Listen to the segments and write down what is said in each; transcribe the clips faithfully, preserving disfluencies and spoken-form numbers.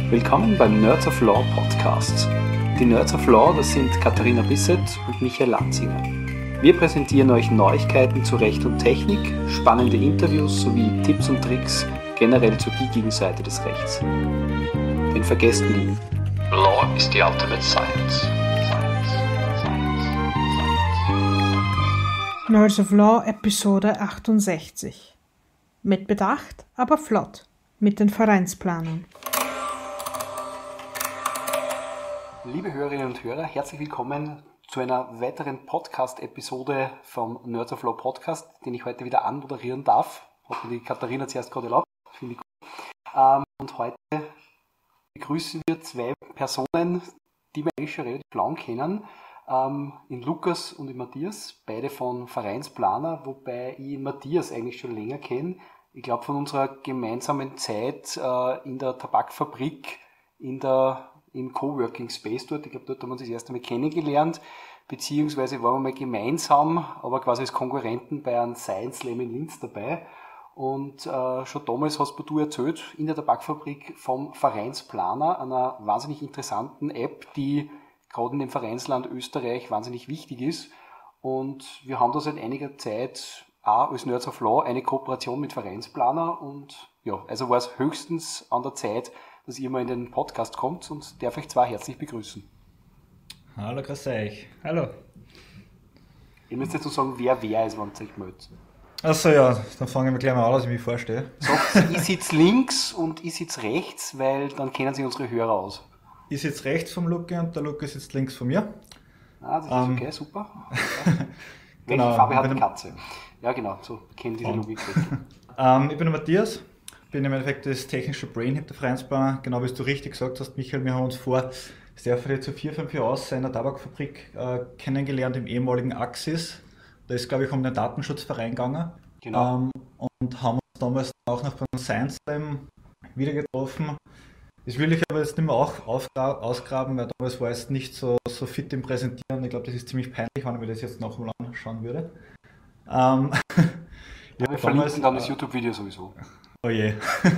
Willkommen beim Nerds of Law Podcast. Die Nerds of Law, das sind Katharina Bissett und Michael Lanzinger. Wir präsentieren euch Neuigkeiten zu Recht und Technik, spannende Interviews sowie Tipps und Tricks generell zur geekigen Seite des Rechts. Denn vergesst nie, Law is the ultimate science. Nerds of Law Episode achtundsechzig. Mit Bedacht, aber flott. Mit den Vereinsplanern. Liebe Hörerinnen und Hörer, herzlich willkommen zu einer weiteren Podcast-Episode vom Nerds of Law Podcast, den ich heute wieder anmoderieren darf. Hat mir die Katharina zuerst gerade erlaubt. Finde ich gut. Ähm, und heute begrüßen wir zwei Personen, die wir eigentlich schon relativ lang kennen. Ähm, in Lukas und in Matthias, beide von Vereinsplaner, wobei ich Matthias eigentlich schon länger kenne. Ich glaube von unserer gemeinsamen Zeit äh, in der Tabakfabrik, in der im Coworking Space dort. Ich glaube, dort haben wir uns das erste Mal kennengelernt, beziehungsweise waren wir mal gemeinsam, aber quasi als Konkurrenten bei einem Science Slam in Linz dabei. Und äh, schon damals hast du erzählt, in der Tabakfabrik vom Vereinsplaner, einer wahnsinnig interessanten App, die gerade in dem Vereinsland Österreich wahnsinnig wichtig ist. Und wir haben da seit einiger Zeit auch als Nerds of Law eine Kooperation mit Vereinsplaner. Und ja, also war es höchstens an der Zeit, dass ihr mal in den Podcast kommt und darf euch zwei herzlich begrüßen. Hallo, grüß euch. Hallo. Ihr müsst jetzt so sagen, wer wer ist, wenn ihr euch meldet. Achso, ja, dann fangen wir gleich mal an, dass ich mich vorstelle. Sagt, ich sitze links und ich sitze rechts, weil dann kennen sich unsere Hörer aus. Ich sitze rechts vom Luki und der Luki sitzt links von mir. Ah, das ist um, okay, super. Genau, welche Farbe hat die Katze? Ja, genau, so kennen diese Logik. ähm, ich bin der Matthias. Ich bin im Endeffekt das technische Brain hinter Vereinsplaner, genau wie du richtig gesagt hast, Michael. Wir haben uns vor sehr viel zu vier, fünf Jahren aus in der Tabakfabrik äh, kennengelernt im ehemaligen Axis. Da ist, glaube ich, um den Datenschutzverein gegangen. Genau. Ähm, und haben uns damals auch noch beim Science Slam wieder getroffen. Das will ich aber jetzt nicht mehr auch aufgra- ausgraben, weil damals war es nicht so, so fit im Präsentieren. Ich glaube, das ist ziemlich peinlich, wenn ich mir das jetzt noch mal anschauen würde. Ähm, ja, wir verlinken dann das YouTube-Video sowieso. Oh je.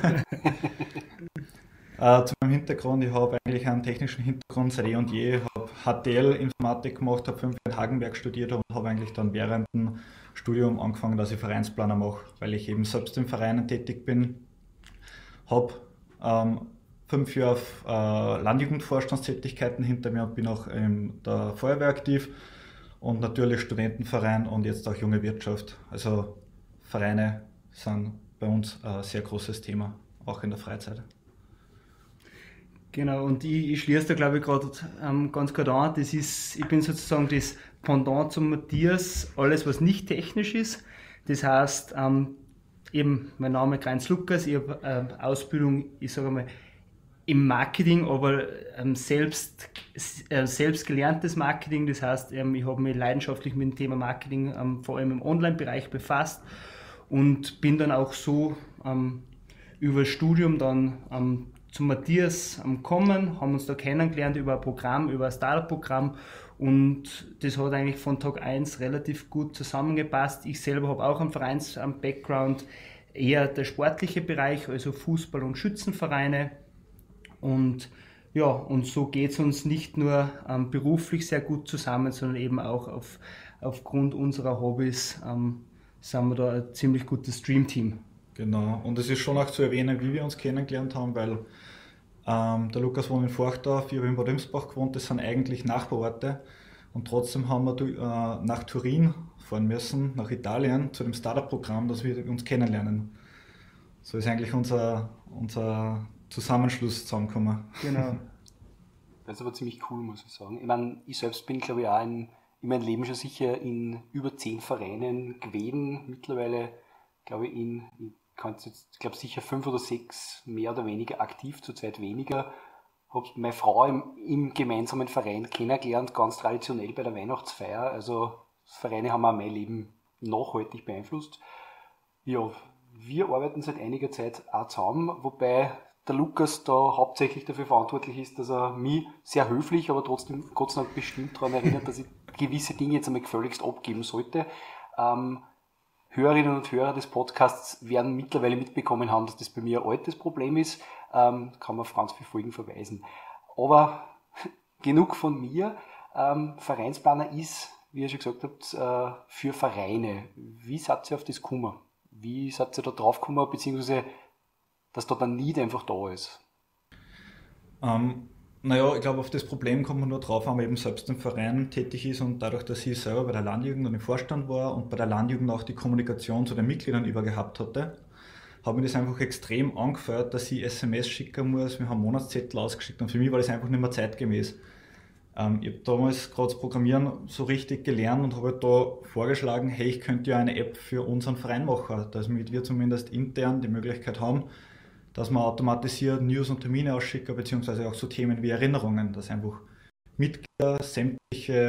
äh, zu meinem Hintergrund, ich habe eigentlich einen technischen Hintergrund seit eh und je. Ich habe H T L-Informatik gemacht, habe fünf Jahre in Hagenberg studiert und habe eigentlich dann während dem Studium angefangen, dass ich Vereinsplaner mache, weil ich eben selbst in Vereinen tätig bin. Habe ähm, fünf Jahre äh, Landjugendvorstandstätigkeiten hinter mir und bin auch in der Feuerwehr aktiv und natürlich Studentenverein und jetzt auch junge Wirtschaft. Also Vereine sind bei uns ein sehr großes Thema, auch in der Freizeit. Genau, und ich, ich schließe da glaube ich gerade ähm, ganz gut an. Das ist, ich bin sozusagen das Pendant zum Matthias, alles was nicht technisch ist. Das heißt, ähm, eben mein Name ist Heinz Lukas, ich habe äh, Ausbildung, ich sage mal, im Marketing, aber ähm, selbst, äh, selbst gelerntes Marketing. Das heißt, ähm, ich habe mich leidenschaftlich mit dem Thema Marketing ähm, vor allem im Online-Bereich befasst. Und bin dann auch so ähm, über das Studium dann ähm, zu Matthias ähm, gekommen, haben uns da kennengelernt über ein Programm, über ein Startup-Programm und das hat eigentlich von Tag eins relativ gut zusammengepasst. Ich selber habe auch einen Vereins-Background, eher der sportliche Bereich, also Fußball- und Schützenvereine und ja, und so geht es uns nicht nur ähm, beruflich sehr gut zusammen, sondern eben auch auf, aufgrund unserer Hobbys ähm, sind wir da ein ziemlich gutes Stream-Team. Genau, und es ist schon auch zu erwähnen, wie wir uns kennengelernt haben, weil ähm, der Lukas wohnt in Forchdorf, ich habe in Bad Imsbach gewohnt, das sind eigentlich Nachbarorte und trotzdem haben wir äh, nach Turin fahren müssen, nach Italien, zu dem Startup-Programm, dass wir uns kennenlernen. So ist eigentlich unser, unser Zusammenschluss zusammengekommen. Genau. Das ist aber ziemlich cool, muss ich sagen. Ich meine, ich selbst bin, glaube ich, auch in in meinem Leben schon sicher in über zehn Vereinen gewesen. Mittlerweile, glaube ich, in, ich kann jetzt, ich glaube sicher fünf oder sechs mehr oder weniger aktiv, zurzeit weniger. Habe meine Frau im, im gemeinsamen Verein kennengelernt, ganz traditionell bei der Weihnachtsfeier. Also Vereine haben auch mein Leben nachhaltig beeinflusst. Ja, wir arbeiten seit einiger Zeit auch zusammen, wobei der Lukas da hauptsächlich dafür verantwortlich ist, dass er mich sehr höflich, aber trotzdem Gott sei Dank bestimmt daran erinnert, dass ich gewisse Dinge jetzt einmal gefälligst abgeben sollte. Ähm, Hörerinnen und Hörer des Podcasts werden mittlerweile mitbekommen haben, dass das bei mir ein altes Problem ist. Ähm, kann man auf ganz viele Folgen verweisen. Aber genug von mir. Ähm, Vereinsplaner ist, wie ihr schon gesagt habt, äh, für Vereine. Wie seid ihr auf das gekommen? Wie seid ihr da drauf gekommen, beziehungsweise dass da der Need einfach da ist? Ähm, naja, ich glaube, auf das Problem kommt man nur drauf, wenn man eben selbst im Verein tätig ist und dadurch, dass ich selber bei der Landjugend und im Vorstand war und bei der Landjugend auch die Kommunikation zu den Mitgliedern über gehabt hatte, habe mir das einfach extrem angefeuert, dass ich S M S schicken muss. Wir haben Monatszettel ausgeschickt und für mich war das einfach nicht mehr zeitgemäß. Ähm, ich habe damals gerade das Programmieren so richtig gelernt und habe halt da vorgeschlagen, hey, ich könnte ja eine App für unseren Verein machen, damit wir zumindest intern die Möglichkeit haben, dass man automatisiert News und Termine ausschicken, beziehungsweise auch so Themen wie Erinnerungen, dass einfach Mitglieder sämtliche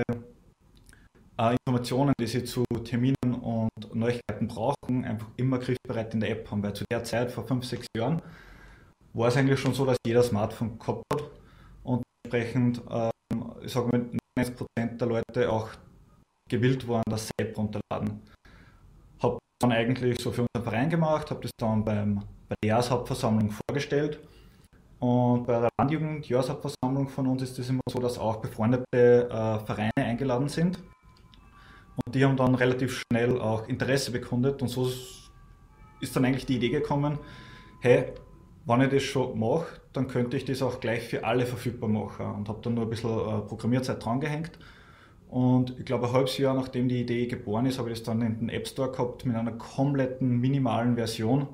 äh, Informationen, die sie zu Terminen und Neuigkeiten brauchen, einfach immer griffbereit in der App haben. Weil zu der Zeit, vor fünf, sechs Jahren, war es eigentlich schon so, dass jeder Smartphone gehabt hat und entsprechend, ähm, ich sage mal, neunzig Prozent der Leute auch gewillt waren, das App runterladen. Habe dann eigentlich so für unseren Verein gemacht, habe das dann beim bei der Jahreshauptversammlung vorgestellt und bei der Landjugend Jahreshauptversammlung von uns ist es immer so, dass auch befreundete äh, Vereine eingeladen sind und die haben dann relativ schnell auch Interesse bekundet und so ist dann eigentlich die Idee gekommen, hey, wenn ich das schon mache, dann könnte ich das auch gleich für alle verfügbar machen und habe dann nur ein bisschen äh, Programmierzeit dran gehängt. Und ich glaube, ein halbes Jahr nachdem die Idee geboren ist, habe ich das dann in den App Store gehabt mit einer kompletten minimalen Version.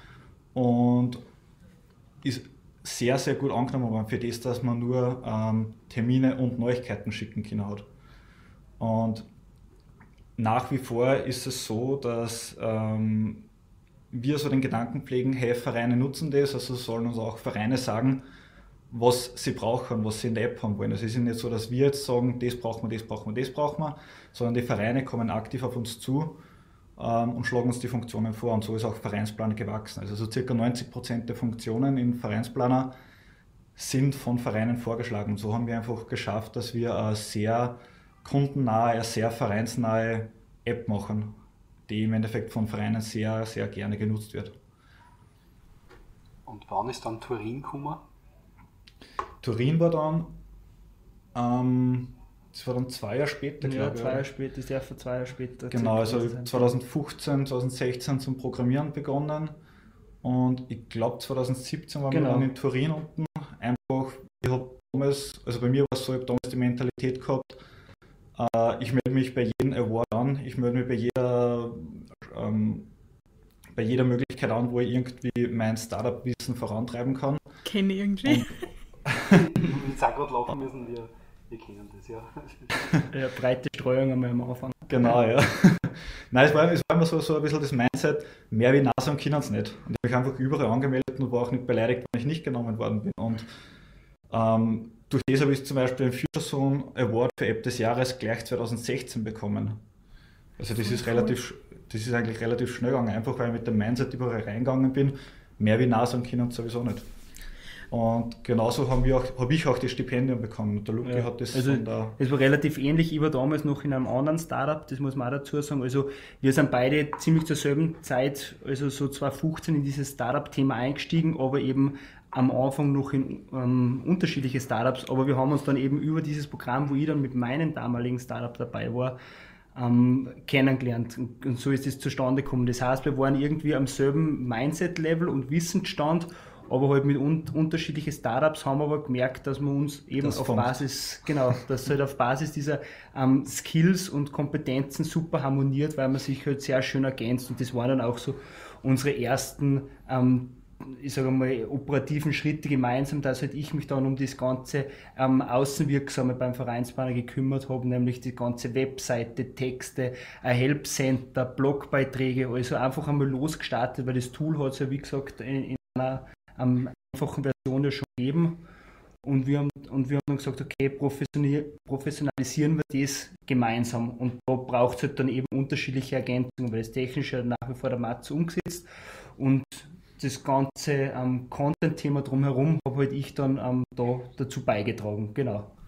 Und ist sehr, sehr gut angenommen worden für das, dass man nur ähm, Termine und Neuigkeiten schicken können hat. Und nach wie vor ist es so, dass ähm, wir so den Gedanken pflegen, hey, Vereine nutzen das, also sollen uns auch Vereine sagen, was sie brauchen, was sie in der App haben wollen. Es ist nicht so, dass wir jetzt sagen, das brauchen wir, das brauchen wir, das brauchen wir, sondern die Vereine kommen aktiv auf uns zu und schlagen uns die Funktionen vor und so ist auch Vereinsplaner gewachsen. Also so circa neunzig Prozent der Funktionen in Vereinsplaner sind von Vereinen vorgeschlagen und so haben wir einfach geschafft, dass wir eine sehr kundennahe, eine sehr vereinsnahe App machen, die im Endeffekt von Vereinen sehr, sehr gerne genutzt wird. Und wann ist dann Turin gekommen? Turin war dann ähm, das war dann zwei Jahre später, ja, glaube ich. zwei Jahre später, das Jahr für zwei Jahre später. Genau, also zwanzig fünfzehn, zwanzig sechzehn zum Programmieren begonnen und ich glaube zwanzig siebzehn waren genau. wir dann in Turin unten. Einfach, ich habe damals, also bei mir war es so, ich habe damals die Mentalität gehabt, äh, ich melde mich bei jedem Award an, ich melde mich bei jeder, ähm, bei jeder Möglichkeit an, wo ich irgendwie mein Startup-Wissen vorantreiben kann. Kenne ich irgendwie. Und ich sage gerade lachen müssen, wir, wir kennen das, ja. Ja, breite Streuung einmal am Anfang. Genau, ja. Nein, es war, es war immer so, so ein bisschen das Mindset, mehr wie NASA können es nicht. Und ich habe mich einfach überall angemeldet und war auch nicht beleidigt, wenn ich nicht genommen worden bin. Und ähm, durch das habe ich zum Beispiel den FutureZone Award für App des Jahres gleich zwanzig sechzehn bekommen. Also das ist relativ, das ist eigentlich relativ schnell gegangen, einfach weil ich mit dem Mindset überall reingegangen bin, mehr wie NASA können sowieso nicht. Und genauso haben wir auch, habe ich auch die Stipendien bekommen. Der Luki ja, hat das also von der... Es war relativ ähnlich. Ich war damals noch in einem anderen Startup, das muss man auch dazu sagen. Also wir sind beide ziemlich zur selben Zeit, also so zwanzig fünfzehn in dieses Startup-Thema eingestiegen, aber eben am Anfang noch in ähm, unterschiedliche Startups. Aber wir haben uns dann eben über dieses Programm, wo ich dann mit meinem damaligen Startup dabei war, ähm, kennengelernt. Und, und so ist es zustande gekommen. Das heißt, wir waren irgendwie am selben Mindset-Level und Wissensstand, aber halt mit un- unterschiedlichen Startups haben wir aber gemerkt, dass wir uns eben das auf kommt. Basis, genau, dass halt auf Basis dieser ähm, Skills und Kompetenzen super harmoniert, weil man sich halt sehr schön ergänzt und das waren dann auch so unsere ersten, ähm, ich sage mal, operativen Schritte gemeinsam, dass halt ich mich dann um das ganze ähm, Außenwirksame beim Vereinsplaner gekümmert habe, nämlich die ganze Webseite, Texte, ein Helpcenter, Blogbeiträge, also einfach einmal losgestartet, weil das Tool hat es ja wie gesagt in, in einer am einfachen Version ja schon geben und wir haben, und wir haben dann gesagt, okay, professionalisieren wir das gemeinsam und da braucht es halt dann eben unterschiedliche Ergänzungen, weil das Technische nach wie vor der Matze umgesetzt und das ganze ähm, Content-Thema drumherum habe halt ich dann ähm, da dazu beigetragen, genau.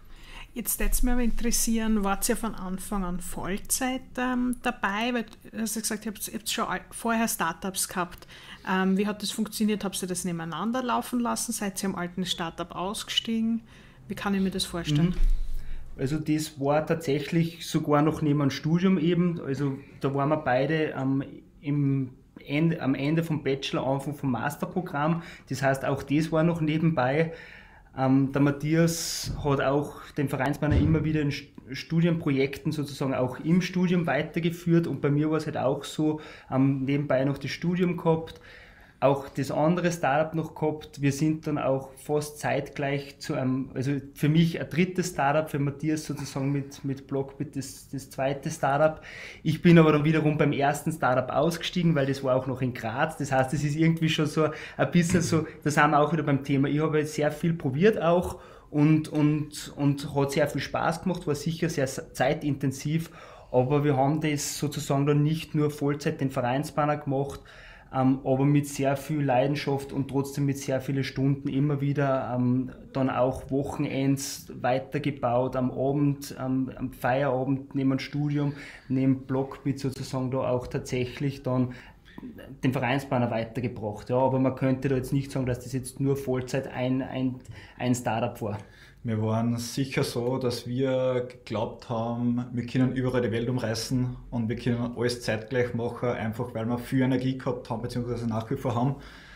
Jetzt würde es mich aber interessieren, wart ihr von Anfang an Vollzeit ähm, dabei? Weil du hast ja gesagt, ihr habt, ihr habt schon vorher Startups gehabt. Ähm, wie hat das funktioniert? Habt ihr das nebeneinander laufen lassen? Seid ihr am alten Startup ausgestiegen? Wie kann ich mir das vorstellen? Also das war tatsächlich sogar noch neben dem Studium eben. Also da waren wir beide ähm, im Ende, am Ende vom Bachelor, Anfang vom Masterprogramm. Das heißt, auch das war noch nebenbei. Ähm, der Matthias hat auch den Vereinsplaner immer wieder in Studienprojekten sozusagen auch im Studium weitergeführt und bei mir war es halt auch so, ähm, nebenbei noch das Studium gehabt, auch das andere Startup noch gehabt. Wir sind dann auch fast zeitgleich zu einem, also für mich ein drittes Startup, für Matthias sozusagen mit, mit Blockbit das, das zweite Startup. Ich bin aber dann wiederum beim ersten Startup ausgestiegen, weil das war auch noch in Graz. Das heißt, es ist irgendwie schon so ein bisschen so, da sind wir auch wieder beim Thema. Ich habe jetzt sehr viel probiert auch und, und, und hat sehr viel Spaß gemacht, war sicher sehr zeitintensiv, aber wir haben das sozusagen dann nicht nur Vollzeit den Vereinsplaner gemacht, Ähm, aber mit sehr viel Leidenschaft und trotzdem mit sehr vielen Stunden immer wieder ähm, dann auch Wochenends weitergebaut, am Abend, ähm, am Feierabend neben dem Studium, neben Blockbit sozusagen da auch tatsächlich dann den Vereinsplaner weitergebracht. Ja, aber man könnte da jetzt nicht sagen, dass das jetzt nur Vollzeit ein, ein, ein Startup war. Wir waren sicher so, dass wir geglaubt haben, wir können überall die Welt umreißen und wir können alles zeitgleich machen, einfach weil wir viel Energie gehabt haben, beziehungsweise nach wie vor haben.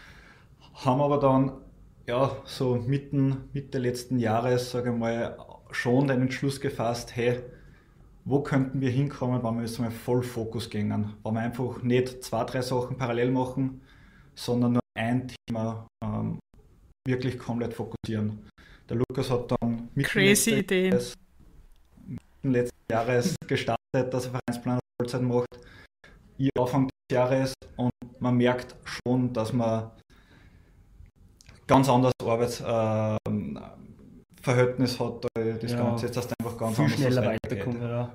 Haben aber dann, ja, so mitten, Mitte letzten Jahres, sage ich mal, schon den Entschluss gefasst, hey, wo könnten wir hinkommen, wenn wir jetzt mal voll Fokus gingen? Wenn wir einfach nicht zwei, drei Sachen parallel machen, sondern nur ein Thema ähm, wirklich komplett fokussieren. Der Lukas hat dann Crazy Ideen. Mitten letzten Jahres gestartet, dass er Vereinsplaner Vollzeit macht. Ich Anfang des Jahres und man merkt schon, dass man ganz anderes Arbeitsverhältnis äh, hat. Das ja, Ganze jetzt hast einfach ganz viel anders schneller weiterkommen. Ja.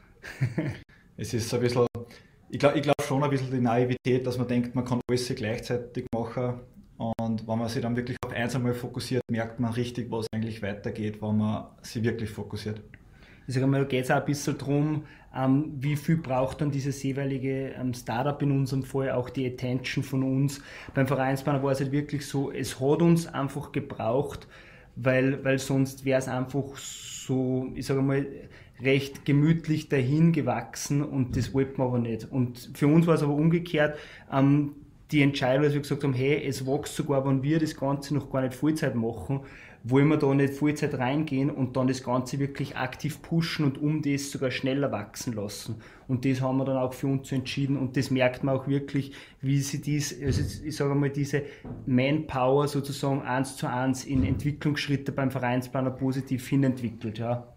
Es ist ein bisschen, ich glaube ich glaub schon ein bisschen die Naivität, dass man denkt, man kann alles gleichzeitig machen. Und wenn man sich dann wirklich auf eins einmal fokussiert, merkt man richtig, was eigentlich weitergeht, wenn man sich wirklich fokussiert. Ich sage mal, da geht es auch ein bisschen darum, ähm, wie viel braucht dann dieses jeweilige ähm, Startup, in unserem Fall auch die Attention von uns. Beim Vereinsplaner war es halt wirklich so, es hat uns einfach gebraucht, weil, weil sonst wäre es einfach so, ich sage mal, recht gemütlich dahin gewachsen und das wollten wir aber nicht. Und für uns war es aber umgekehrt, ähm, die Entscheidung, dass wir gesagt haben, hey, es wächst sogar, wenn wir das Ganze noch gar nicht Vollzeit machen, wollen wir da nicht Vollzeit reingehen und dann das Ganze wirklich aktiv pushen und um das sogar schneller wachsen lassen. Und das haben wir dann auch für uns entschieden und das merkt man auch wirklich, wie sie dies, also ich sage mal, diese Manpower sozusagen eins zu eins in Entwicklungsschritte beim Vereinsplaner positiv hinentwickelt, ja.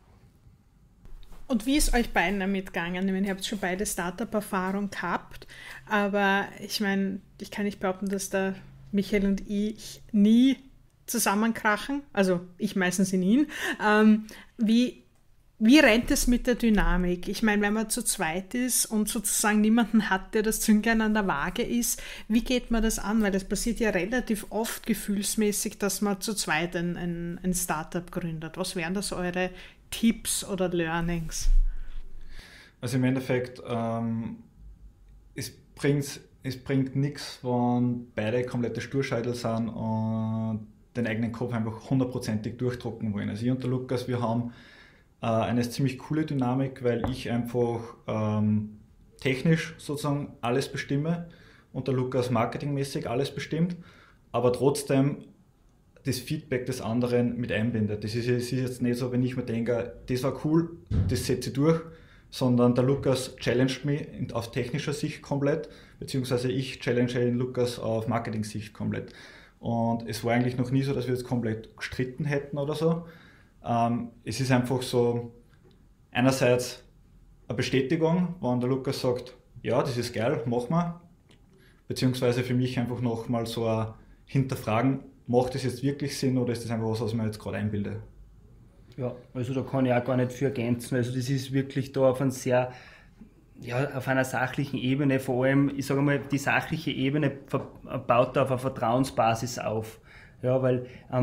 Und wie ist euch beiden damit gegangen? Ich meine, ihr habt schon beide Startup-Erfahrung gehabt, aber ich meine, ich kann nicht behaupten, dass der Michael und ich nie zusammenkrachen, also ich meistens in ihn. Ähm, wie, wie rennt es mit der Dynamik? Ich meine, wenn man zu zweit ist und sozusagen niemanden hat, der das Zünglein an der Waage ist, wie geht man das an? Weil das passiert ja relativ oft gefühlsmäßig, dass man zu zweit ein, ein, ein Startup gründet. Was wären das eure Tipps oder Learnings? Also im Endeffekt, ähm, es bringt, es bringt nichts, wenn beide komplette Sturscheitel sind und den eigenen Kopf einfach hundertprozentig durchdrucken wollen. Also ich und der Lukas, wir haben äh, eine ziemlich coole Dynamik, weil ich einfach ähm, technisch sozusagen alles bestimme und der Lukas marketingmäßig alles bestimmt, aber trotzdem das Feedback des anderen mit einbindet. Das ist, ist jetzt nicht so, wenn ich mir denke, das war cool, das setze ich durch, sondern der Lukas challenged mich auf technischer Sicht komplett, beziehungsweise ich challenge den Lukas auf Marketing-Sicht komplett. Und es war eigentlich noch nie so, dass wir jetzt komplett gestritten hätten oder so. Ähm, es ist einfach so, einerseits eine Bestätigung, wenn der Lukas sagt, ja, das ist geil, mach mal, beziehungsweise für mich einfach nochmal so ein Hinterfragen, macht das jetzt wirklich Sinn oder ist das einfach was, was ich mir jetzt gerade einbilde? Ja, also da kann ich auch gar nicht für ergänzen. Also das ist wirklich da auf, ein sehr, ja, auf einer sachlichen Ebene, vor allem, ich sage mal, die sachliche Ebene baut da auf einer Vertrauensbasis auf. Ja, weil ähm,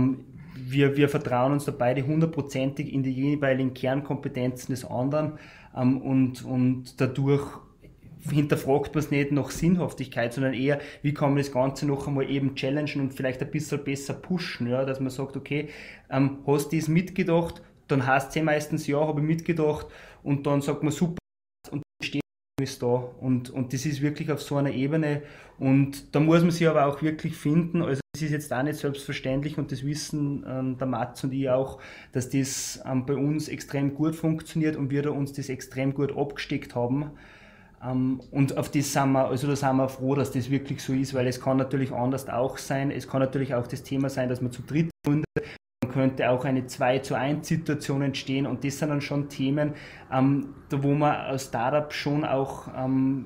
wir, wir vertrauen uns da beide hundertprozentig in die jeweiligen Kernkompetenzen des anderen ähm, und, und dadurch hinterfragt man es nicht nach Sinnhaftigkeit, sondern eher, wie kann man das Ganze noch einmal eben challengen und vielleicht ein bisschen besser pushen, ja, dass man sagt, okay, ähm, hast du das mitgedacht, dann heißt es ja meistens, ja, habe ich mitgedacht und dann sagt man, super, und steht ist da und, und das ist wirklich auf so einer Ebene und da muss man sich aber auch wirklich finden, also das ist jetzt auch nicht selbstverständlich und das wissen ähm, der Mats und ich auch, dass das ähm, bei uns extrem gut funktioniert und wir da uns das extrem gut abgesteckt haben. Um, und auf das sind wir, also da sind wir froh, dass das wirklich so ist, weil es kann natürlich anders auch sein. Es kann natürlich auch das Thema sein, dass man zu dritt gründet. Man könnte auch eine zwei zu eins Situation entstehen und das sind dann schon Themen, um, da wo man als Startup schon auch um,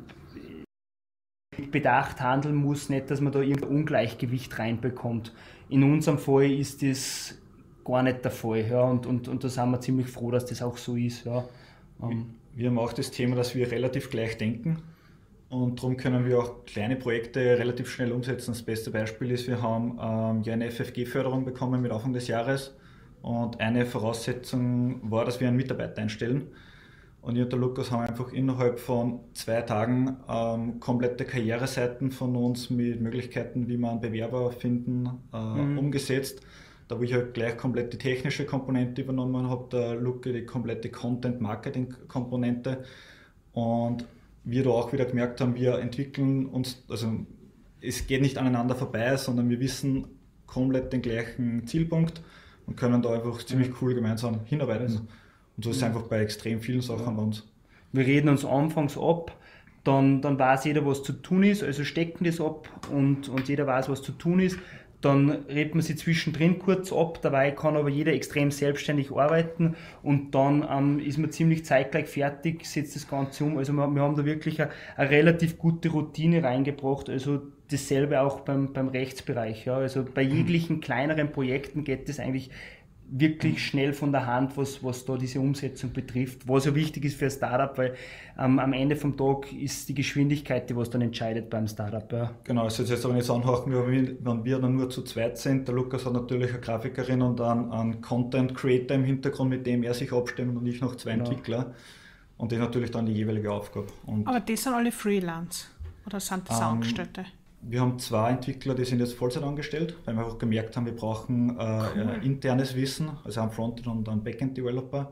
mit Bedacht handeln muss, nicht, dass man da irgendein Ungleichgewicht reinbekommt. In unserem Fall ist das gar nicht der Fall, ja, und, und, und da sind wir ziemlich froh, dass das auch so ist, ja. Um, Wir haben auch das Thema, dass wir relativ gleich denken und darum können wir auch kleine Projekte relativ schnell umsetzen. Das beste Beispiel ist, wir haben ähm, ja eine F F G-Förderung bekommen mit Anfang des Jahres und eine Voraussetzung war, dass wir einen Mitarbeiter einstellen. Und ich und der Lukas haben einfach innerhalb von zwei Tagen ähm, komplette Karriereseiten von uns mit Möglichkeiten, wie man einen Bewerber finden, äh, mhm. umgesetzt. Da wo ich halt gleich komplett die technische Komponente übernommen habe, der Luke die komplette Content-Marketing-Komponente. Und wir da auch wieder gemerkt haben, wir entwickeln uns, also es geht nicht aneinander vorbei, sondern wir wissen komplett den gleichen Zielpunkt und können da einfach ziemlich cool gemeinsam hinarbeiten. Und so ist es einfach bei extrem vielen Sachen bei uns. Wir reden uns anfangs ab, dann, dann weiß jeder, was zu tun ist, also stecken das ab und, und jeder weiß, was zu tun ist. Dann redet man sich zwischendrin kurz ab, dabei kann aber jeder extrem selbstständig arbeiten und dann ähm, ist man ziemlich zeitgleich fertig, setzt das Ganze um. Also wir, wir haben da wirklich eine, eine relativ gute Routine reingebracht, also dasselbe auch beim, beim Rechtsbereich. Ja. Also bei jeglichen kleineren Projekten geht das eigentlich wirklich schnell von der Hand, was, was da diese Umsetzung betrifft, was ja wichtig ist für ein Startup, weil ähm, am Ende vom Tag ist die Geschwindigkeit, die was dann entscheidet beim Startup. Ja. Genau, also jetzt aber nicht anhören, wenn wir dann nur zu zweit sind. Der Lukas hat natürlich eine Grafikerin und einen, einen Content Creator im Hintergrund, mit dem er sich abstimmt und ich noch zwei genau. Entwickler. Und das ist natürlich dann die jeweilige Aufgabe. Und aber die sind alle Freelance oder sind das ähm, Angestellte? Wir haben zwei Entwickler, die sind jetzt Vollzeit angestellt, weil wir auch gemerkt haben, wir brauchen äh, cool. äh, internes Wissen, also einen Frontend- und einen Backend-Developer.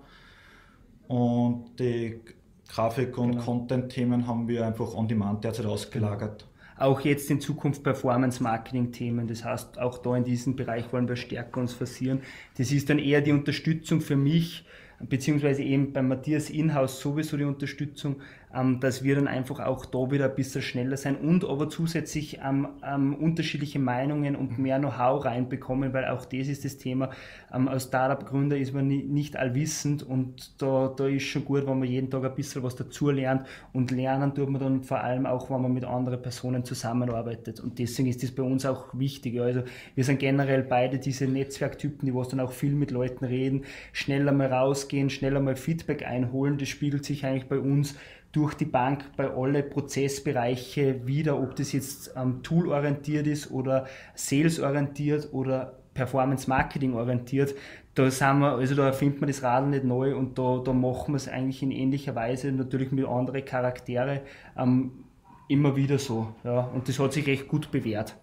Und die Grafik- und genau. Content-Themen haben wir einfach on demand derzeit ausgelagert. Auch jetzt in Zukunft Performance-Marketing-Themen, das heißt, auch da in diesem Bereich wollen wir stärker uns forcieren. Das ist dann eher die Unterstützung für mich, beziehungsweise eben bei Matthias Inhouse sowieso die Unterstützung, ähm, dass wir dann einfach auch da wieder ein bisschen schneller sein und aber zusätzlich ähm, ähm, unterschiedliche Meinungen und mehr Know-how reinbekommen, weil auch das ist das Thema. Ähm, als Startup-Gründer ist man nie, nicht allwissend und da, da ist schon gut, wenn man jeden Tag ein bisschen was dazu lernt und lernen tut man dann vor allem auch, wenn man mit anderen Personen zusammenarbeitet und deswegen ist das bei uns auch wichtig. Also wir sind generell beide diese Netzwerktypen, die was dann auch viel mit Leuten reden, schneller mal rausgehen, schneller mal Feedback einholen, das spiegelt sich eigentlich bei uns durch die Bank bei alle Prozessbereiche wieder, ob das jetzt ähm, tool-orientiert ist oder sales-orientiert oder Performance-Marketing-orientiert. Da sind wir, also da erfindet man das Rad nicht neu und da, da machen wir es eigentlich in ähnlicher Weise, natürlich mit anderen Charaktere, ähm, immer wieder so. Ja. Und das hat sich recht gut bewährt.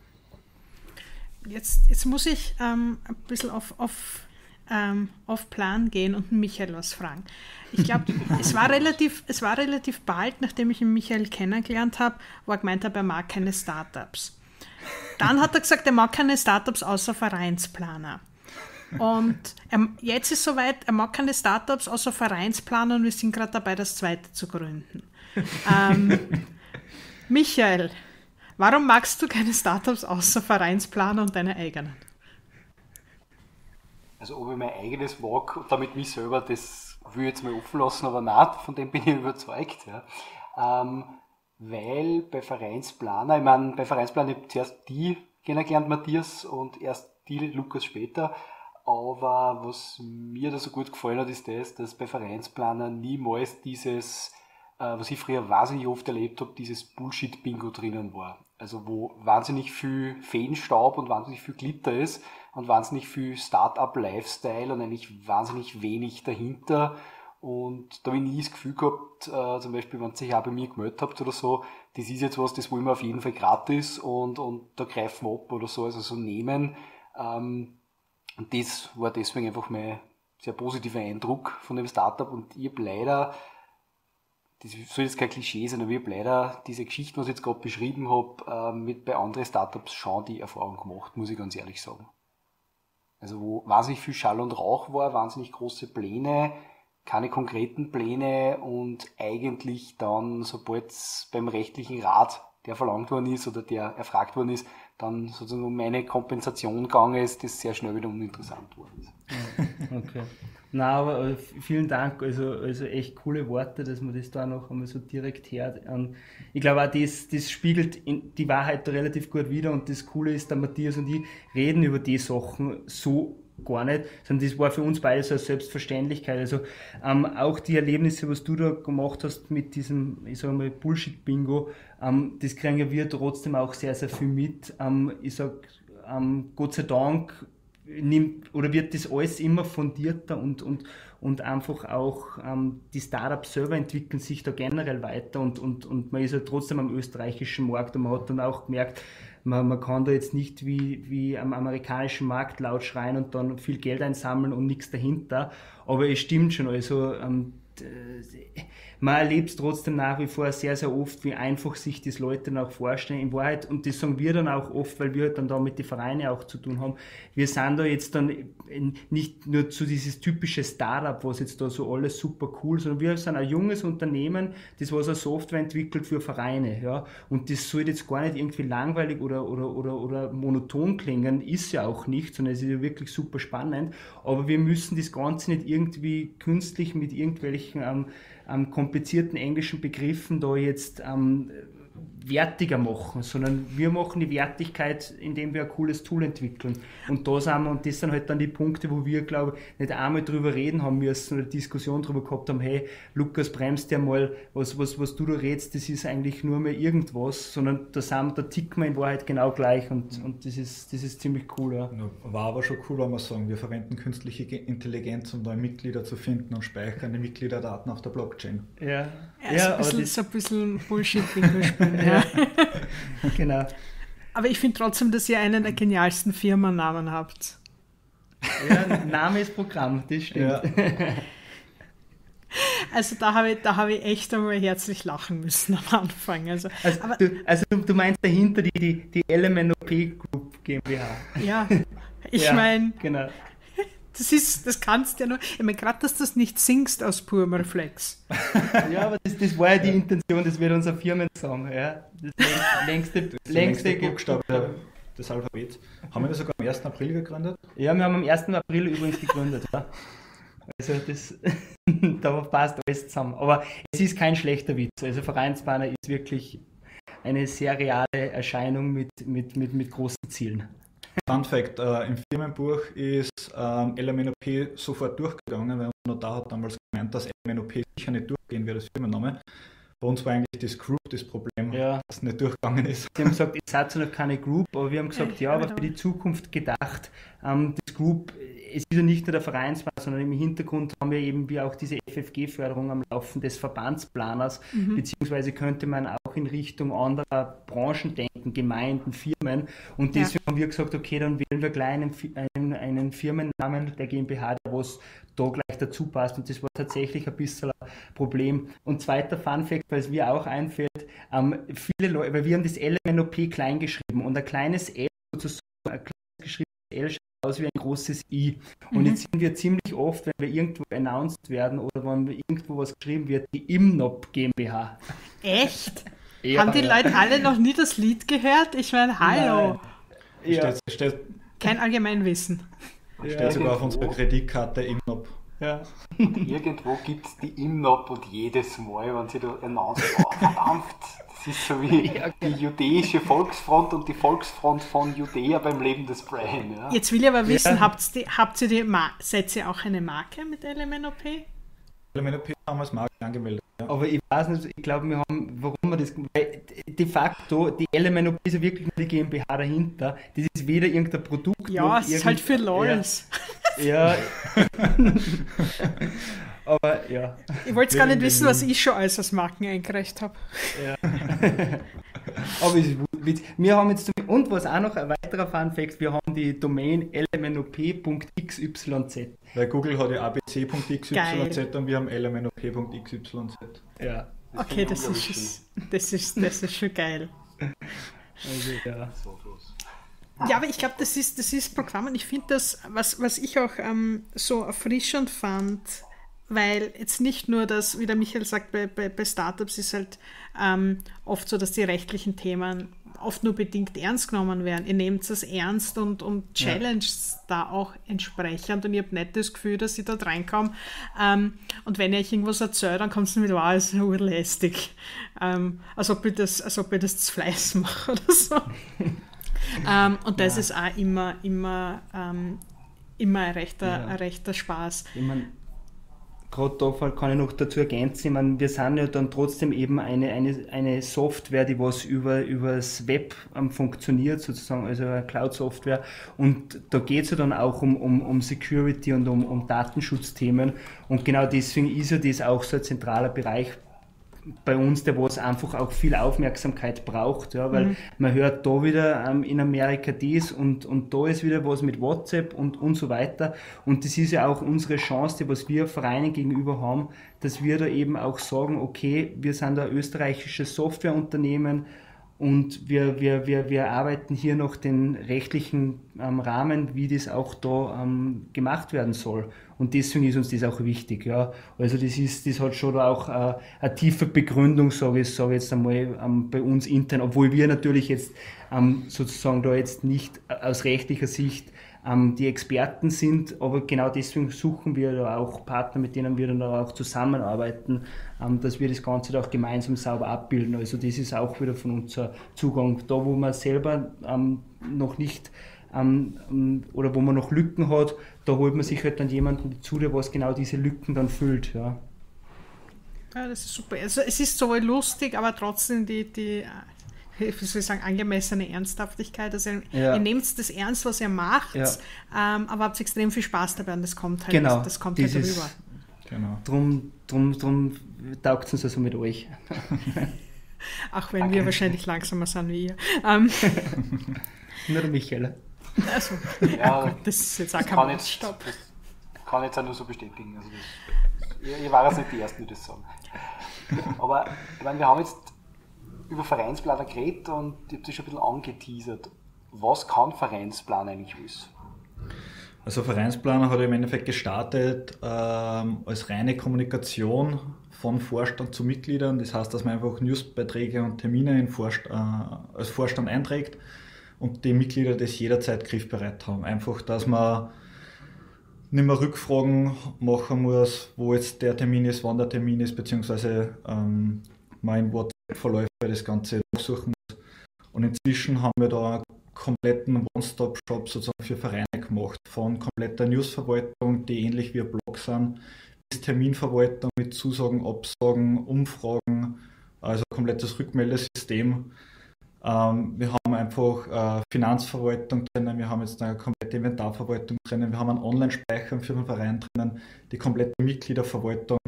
Jetzt, jetzt muss ich ähm, ein bisschen auf, auf Ähm, auf Plan gehen und Michael was fragen. Ich glaube, es war relativ, es war relativ bald, nachdem ich ihn Michael kennengelernt habe, wo er gemeint hat, er mag keine Startups. Dann hat er gesagt, er mag keine Startups außer Vereinsplaner. Und er, jetzt ist soweit, er mag keine Startups außer Vereinsplaner und wir sind gerade dabei, das zweite zu gründen. ähm, Michael, warum magst du keine Startups außer Vereinsplaner und deine eigenen? Also ob ich mein eigenes mag und damit mich selber, das will ich jetzt mal offen lassen, aber nein, von dem bin ich überzeugt. Ja. Ähm, weil bei Vereinsplaner, ich meine, bei Vereinsplaner habe ich zuerst die kennengelernt, Matthias, und erst die, Lukas, später. Aber was mir da so gut gefallen hat, ist das, dass bei Vereinsplaner niemals dieses, äh, was ich früher wahnsinnig oft erlebt habe, dieses Bullshit-Bingo drinnen war. Also wo wahnsinnig viel Feenstaub und wahnsinnig viel Glitter ist. und wahnsinnig viel Start-up-Lifestyle und eigentlich wahnsinnig wenig dahinter. Und da habe ich nie das Gefühl gehabt, äh, zum Beispiel, wenn ihr sich auch bei mir gemeldet habt oder so, das ist jetzt was, das wollen wir auf jeden Fall gratis und, und da greifen wir ab oder so, also so nehmen. Ähm, und das war deswegen einfach mein sehr positiver Eindruck von dem Startup und ich habe leider, das soll jetzt kein Klischee sein, aber ich habe leider diese Geschichten, was ich jetzt gerade beschrieben habe, äh, mit bei anderen Startups schon die Erfahrung gemacht, muss ich ganz ehrlich sagen. Also wo wahnsinnig viel Schall und Rauch war, wahnsinnig große Pläne, keine konkreten Pläne und eigentlich dann, sobald es beim rechtlichen Rat, der verlangt worden ist oder der erfragt worden ist, dann sozusagen um meine Kompensation gegangen ist, das sehr schnell wieder uninteressant worden ist. Okay. Na, aber vielen Dank, also, also echt coole Worte, dass man das da noch einmal so direkt hört. Ich glaube auch, das, das spiegelt die Wahrheit relativ gut wider und das Coole ist, der Matthias und ich reden über die Sachen so gar nicht, sondern das war für uns beide so eine Selbstverständlichkeit. Also ähm, auch die Erlebnisse, was du da gemacht hast mit diesem, ich sage mal, Bullshit-Bingo, ähm, das kriegen wir trotzdem auch sehr, sehr viel mit. Ähm, ich sage, ähm, Gott sei Dank nimmt oder wird das alles immer fundierter und, und, und einfach auch ähm, die Startups selber entwickeln sich da generell weiter und, und, und man ist ja trotzdem am österreichischen Markt und man hat dann auch gemerkt, Man, man kann da jetzt nicht wie, wie am amerikanischen Markt laut schreien und dann viel Geld einsammeln und nichts dahinter. Aber es stimmt schon, also ähm, man erlebt es trotzdem nach wie vor sehr, sehr oft, wie einfach sich das Leute dann auch vorstellen. In Wahrheit, und das sagen wir dann auch oft, weil wir dann da mit den Vereinen auch zu tun haben, wir sind da jetzt dann nicht nur zu dieses typische Startup, was jetzt da so alles super cool, sondern wir sind ein junges Unternehmen, das was eine Software entwickelt für Vereine. Ja? Und das soll jetzt gar nicht irgendwie langweilig oder, oder, oder, oder monoton klingen, ist ja auch nicht, sondern es ist ja wirklich super spannend. Aber wir müssen das Ganze nicht irgendwie künstlich mit irgendwelchen ähm, ähm, komplizierten englischen Begriffen da jetzt ähm, wertiger machen, sondern wir machen die Wertigkeit, indem wir ein cooles Tool entwickeln. Und da sind wir, und das sind halt dann die Punkte, wo wir, glaube ich, nicht einmal drüber reden haben müssen oder Diskussion drüber gehabt haben, hey, Lukas, bremst ja mal, was, was, was du da redest, das ist eigentlich nur mehr irgendwas, sondern da, sind, da ticken wir in Wahrheit genau gleich und, und das, ist, das ist ziemlich cool. Ja. War aber schon cool, wenn wir sagen, wir verwenden künstliche Intelligenz, um neue Mitglieder zu finden und speichern die Mitgliederdaten auf der Blockchain. Ja, ja, ja, so, ein bisschen, aber das, so ein bisschen Bullshit-Bingo spielen. Ja. Genau. Aber ich finde trotzdem, dass ihr einen der genialsten Firmennamen habt. Ja, Name ist Programm, das stimmt. Ja. Also da habe ich, da habe ich echt einmal herzlich lachen müssen am Anfang. Also, also, aber, du, also du meinst dahinter die, die, die L M N O P Group GmbH. Ja, ich ja, meine, genau. das ist, das kannst du ja nur, ich meine, gerade, dass du das nicht singst aus purem Reflex. Ja, aber das, das war ja die Intention, das wird unser Firmensong, ja. Das längste, längste, längste Buchstabe des Alphabets. Haben wir das sogar am ersten April gegründet? Ja, wir haben am ersten April übrigens gegründet, ja. Also das, da passt alles zusammen. Aber es ist kein schlechter Witz. Also Vereinsbanner ist wirklich eine sehr reale Erscheinung mit, mit, mit, mit großen Zielen. Fun Fact, äh, im Firmenbuch ist ähm, L M N O P sofort durchgegangen, weil unser Notar hat damals gemeint, dass L M N O P sicher nicht durchgehen wird als Firmenname. Bei uns war eigentlich das Group das Problem, ja, dass es nicht durchgegangen ist. Sie haben gesagt, ihr seid zwar noch keine Group, aber wir haben gesagt, ja, aber für die Zukunft gedacht, ähm, das Group, es ist ja nicht nur der Vereinsbahn, sondern im Hintergrund haben wir eben wie auch diese F F G-Förderung am Laufen des Verbandsplaners, mhm. beziehungsweise könnte man auch in Richtung anderer Branchen denken, Gemeinden, Firmen, und deswegen ja. haben wir gesagt, okay, dann wählen wir gleich einen, einen, einen Firmennamen der GmbH, der was da gleich dazu passt, und das war tatsächlich ein bisschen ein Problem. Und zweiter Funfact, weil es mir auch einfällt, ähm, viele Leute, weil wir haben das L M N O P klein geschrieben und ein kleines L, sozusagen ein kleines geschriebenes L schaut aus wie ein großes I. Und mhm. jetzt sind wir ziemlich oft, wenn wir irgendwo announced werden oder wenn irgendwo was geschrieben wird, die I M N O P GmbH. Echt? Ja, haben die ja. Leute alle noch nie das Lied gehört? Ich meine, hallo. Ja. Steht, steht, Kein Allgemeinwissen. Steht ja, sogar auf unserer Kreditkarte I M N O P. Ja. Irgendwo gibt es die I M N O P und jedes Mal, wenn sie da announcen, oh, verdammt, das ist so wie ja, die jüdische Volksfront und die Volksfront von Judäa beim Leben des Brian. Ja. Jetzt will ich aber wissen, ja. habt ihr, habt ihr die Mar- seid ihr auch eine Marke mit L M N O P? L M N O P haben wir als Marke angemeldet. Ja. Aber ich weiß nicht, ich glaube, wir haben, warum wir das, weil de facto, die L M N O P ist ja wirklich nur die GmbH dahinter, das ist ist weder irgendein Produkt Ja, noch es ist halt für LOLs. Ja. ja. Aber ja. Ich wollte gar nicht wissen, was ich schon alles als Marken eingereicht habe. Ja. Aber es ist witzig. Wir haben jetzt, und was auch noch ein weiterer Fun Fact, wir haben die Domain l m n o p punkt x y z. Weil Google hat ja a b c punkt x y z und wir haben l m n o p punkt x y z. Ja. Das Okay, finde ich das ist, unglaublich das, ist, das ist schon geil. Also, ja. So groß. Ja, aber ich glaube, das ist, das ist Programm und ich finde das, was, was ich auch ähm, so erfrischend fand, weil jetzt nicht nur das, wie der Michael sagt, bei, bei, bei Startups ist halt ähm, oft so, dass die rechtlichen Themen oft nur bedingt ernst genommen werden. Ihr nehmt das ernst und, und challenged ja. da auch entsprechend und ihr habt nicht das Gefühl, dass ich dort reinkomme ähm, und wenn ihr euch irgendwas erzählt, dann kommt es mit, wow, ist urlästig. Ähm, als ob ich das, als ob ich das zu Fleiß mache oder so. ähm, und das ja. ist auch immer, immer, ähm, immer ein rechter, ja. ein rechter Spaß. Ich mein, gerade da kann ich noch dazu ergänzen, ich meine, wir sind ja dann trotzdem eben eine, eine, eine Software, die was über, über das Web ähm, funktioniert, sozusagen, also eine Cloud-Software. Und da geht es ja dann auch um, um, um Security und um, um Datenschutzthemen. Und genau deswegen ist ja das auch so ein zentraler Bereich bei uns, der was einfach auch viel Aufmerksamkeit braucht, ja, weil mhm. man hört da wieder ähm, in Amerika dies und, und da ist wieder was mit WhatsApp und, und so weiter und das ist ja auch unsere Chance, die was wir Vereinen gegenüber haben, dass wir da eben auch sagen, okay, wir sind ein österreichisches Softwareunternehmen und wir, wir, wir, wir arbeiten hier noch den rechtlichen ähm, Rahmen, wie das auch da ähm, gemacht werden soll. Und deswegen ist uns das auch wichtig. Ja. Also das ist, das hat schon auch äh, eine tiefe Begründung, sage ich, sage ich jetzt einmal, ähm, bei uns intern, obwohl wir natürlich jetzt ähm, sozusagen da jetzt nicht aus rechtlicher Sicht ähm, die Experten sind, aber genau deswegen suchen wir da auch Partner, mit denen wir dann auch zusammenarbeiten, ähm, dass wir das Ganze da auch gemeinsam sauber abbilden. Also das ist auch wieder von unser Zugang. Da, wo man selber ähm, noch nicht ähm, oder wo man noch Lücken hat, da holt man sich halt dann jemanden dazu, der was genau diese Lücken dann füllt. Ja, ja das ist super. Also es ist so lustig, aber trotzdem die, die wie soll ich sagen, angemessene Ernsthaftigkeit. Also ja. ihr nehmt das ernst, was ihr macht, ja. ähm, aber habt extrem viel Spaß dabei und das kommt halt, genau, das kommt halt rüber. Genau. Drum, drum, drum taugt es uns also mit euch. Auch wenn okay. wir wahrscheinlich langsamer sind wie ihr. Ähm, Nur der Michael. Also, ja, ja, gut, das ist jetzt auch kein Maßstab. Das kann ich jetzt auch nur so bestätigen. Also das, ihr, ihr wart jetzt nicht die Ersten, die das sagen. Aber ich meine, wir haben jetzt über Vereinsplaner geredet und ich habe das schon ein bisschen angeteasert. Was kann Vereinsplan eigentlich alles? Also Vereinsplaner hat im Endeffekt gestartet ähm, als reine Kommunikation von Vorstand zu Mitgliedern. Das heißt, dass man einfach Newsbeiträge und Termine in Vorst- äh, als Vorstand einträgt und die Mitglieder das jederzeit griffbereit haben. Einfach, dass man nicht mehr Rückfragen machen muss, wo jetzt der Termin ist, wann der Termin ist, beziehungsweise ähm, man in WhatsApp-Verläufe das Ganze durchsuchen muss. Und inzwischen haben wir da einen kompletten One-Stop-Shop sozusagen für Vereine gemacht, von kompletter Newsverwaltung, die ähnlich wie ein Blog sind, bis Terminverwaltung mit Zusagen, Absagen, Umfragen, also ein komplettes Rückmeldesystem. Ähm, wir haben einfach äh, Finanzverwaltung drinnen, wir haben jetzt eine komplette Inventarverwaltung drinnen, wir haben einen Online-Speicher für den Verein drinnen, die komplette Mitgliederverwaltung.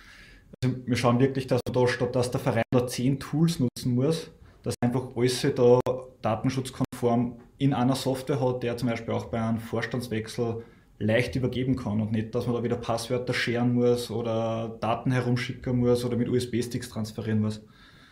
Also wir schauen wirklich, dass man da statt dass der Verein da zehn Tools nutzen muss, dass einfach alles da datenschutzkonform in einer Software hat, der zum Beispiel auch bei einem Vorstandswechsel leicht übergeben kann und nicht, dass man da wieder Passwörter scheren muss oder Daten herumschicken muss oder mit U S B-Sticks transferieren muss.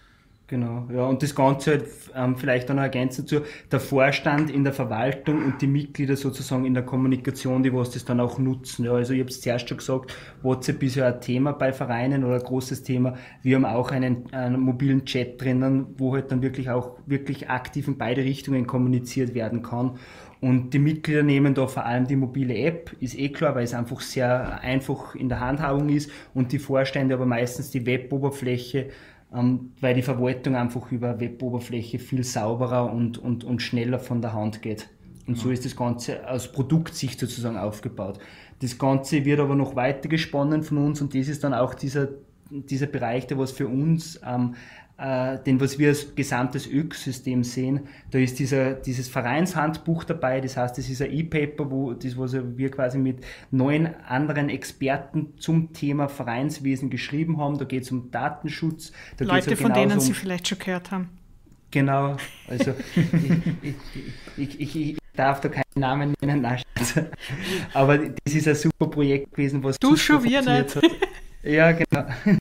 Genau, ja, und das Ganze halt, ähm, vielleicht auch noch ergänzend dazu, der Vorstand in der Verwaltung und die Mitglieder sozusagen in der Kommunikation, die was das dann auch nutzen. Ja, also ich habe es zuerst schon gesagt, WhatsApp ist ja ein Thema bei Vereinen oder ein großes Thema. Wir haben auch einen, einen mobilen Chat drinnen, wo halt dann wirklich auch wirklich aktiv in beide Richtungen kommuniziert werden kann. Und die Mitglieder nehmen da vor allem die mobile App, ist eh klar, weil es einfach sehr einfach in der Handhabung ist und die Vorstände aber meistens die Web-Oberfläche, ähm, weil die Verwaltung einfach über Web-Oberfläche viel sauberer und, und, und schneller von der Hand geht. Und so ist das Ganze aus Produktsicht sozusagen aufgebaut. Das Ganze wird aber noch weiter gesponnen von uns und das ist dann auch dieser, dieser Bereich, der was für uns ähm, äh, den was wir als gesamtes Ökosystem sehen, da ist dieser, dieses Vereinshandbuch dabei, das heißt, das ist ein E-Paper, wo das, was wir quasi mit neun anderen Experten zum Thema Vereinswesen geschrieben haben. Da geht es um Datenschutz. Da Leute, geht's von denen um, Sie vielleicht schon gehört haben. Genau, also ich, ich, ich, ich darf da keinen Namen nennen, nein, aber das ist ein super Projekt gewesen, was du schon wir nicht. Hat. Ja, genau.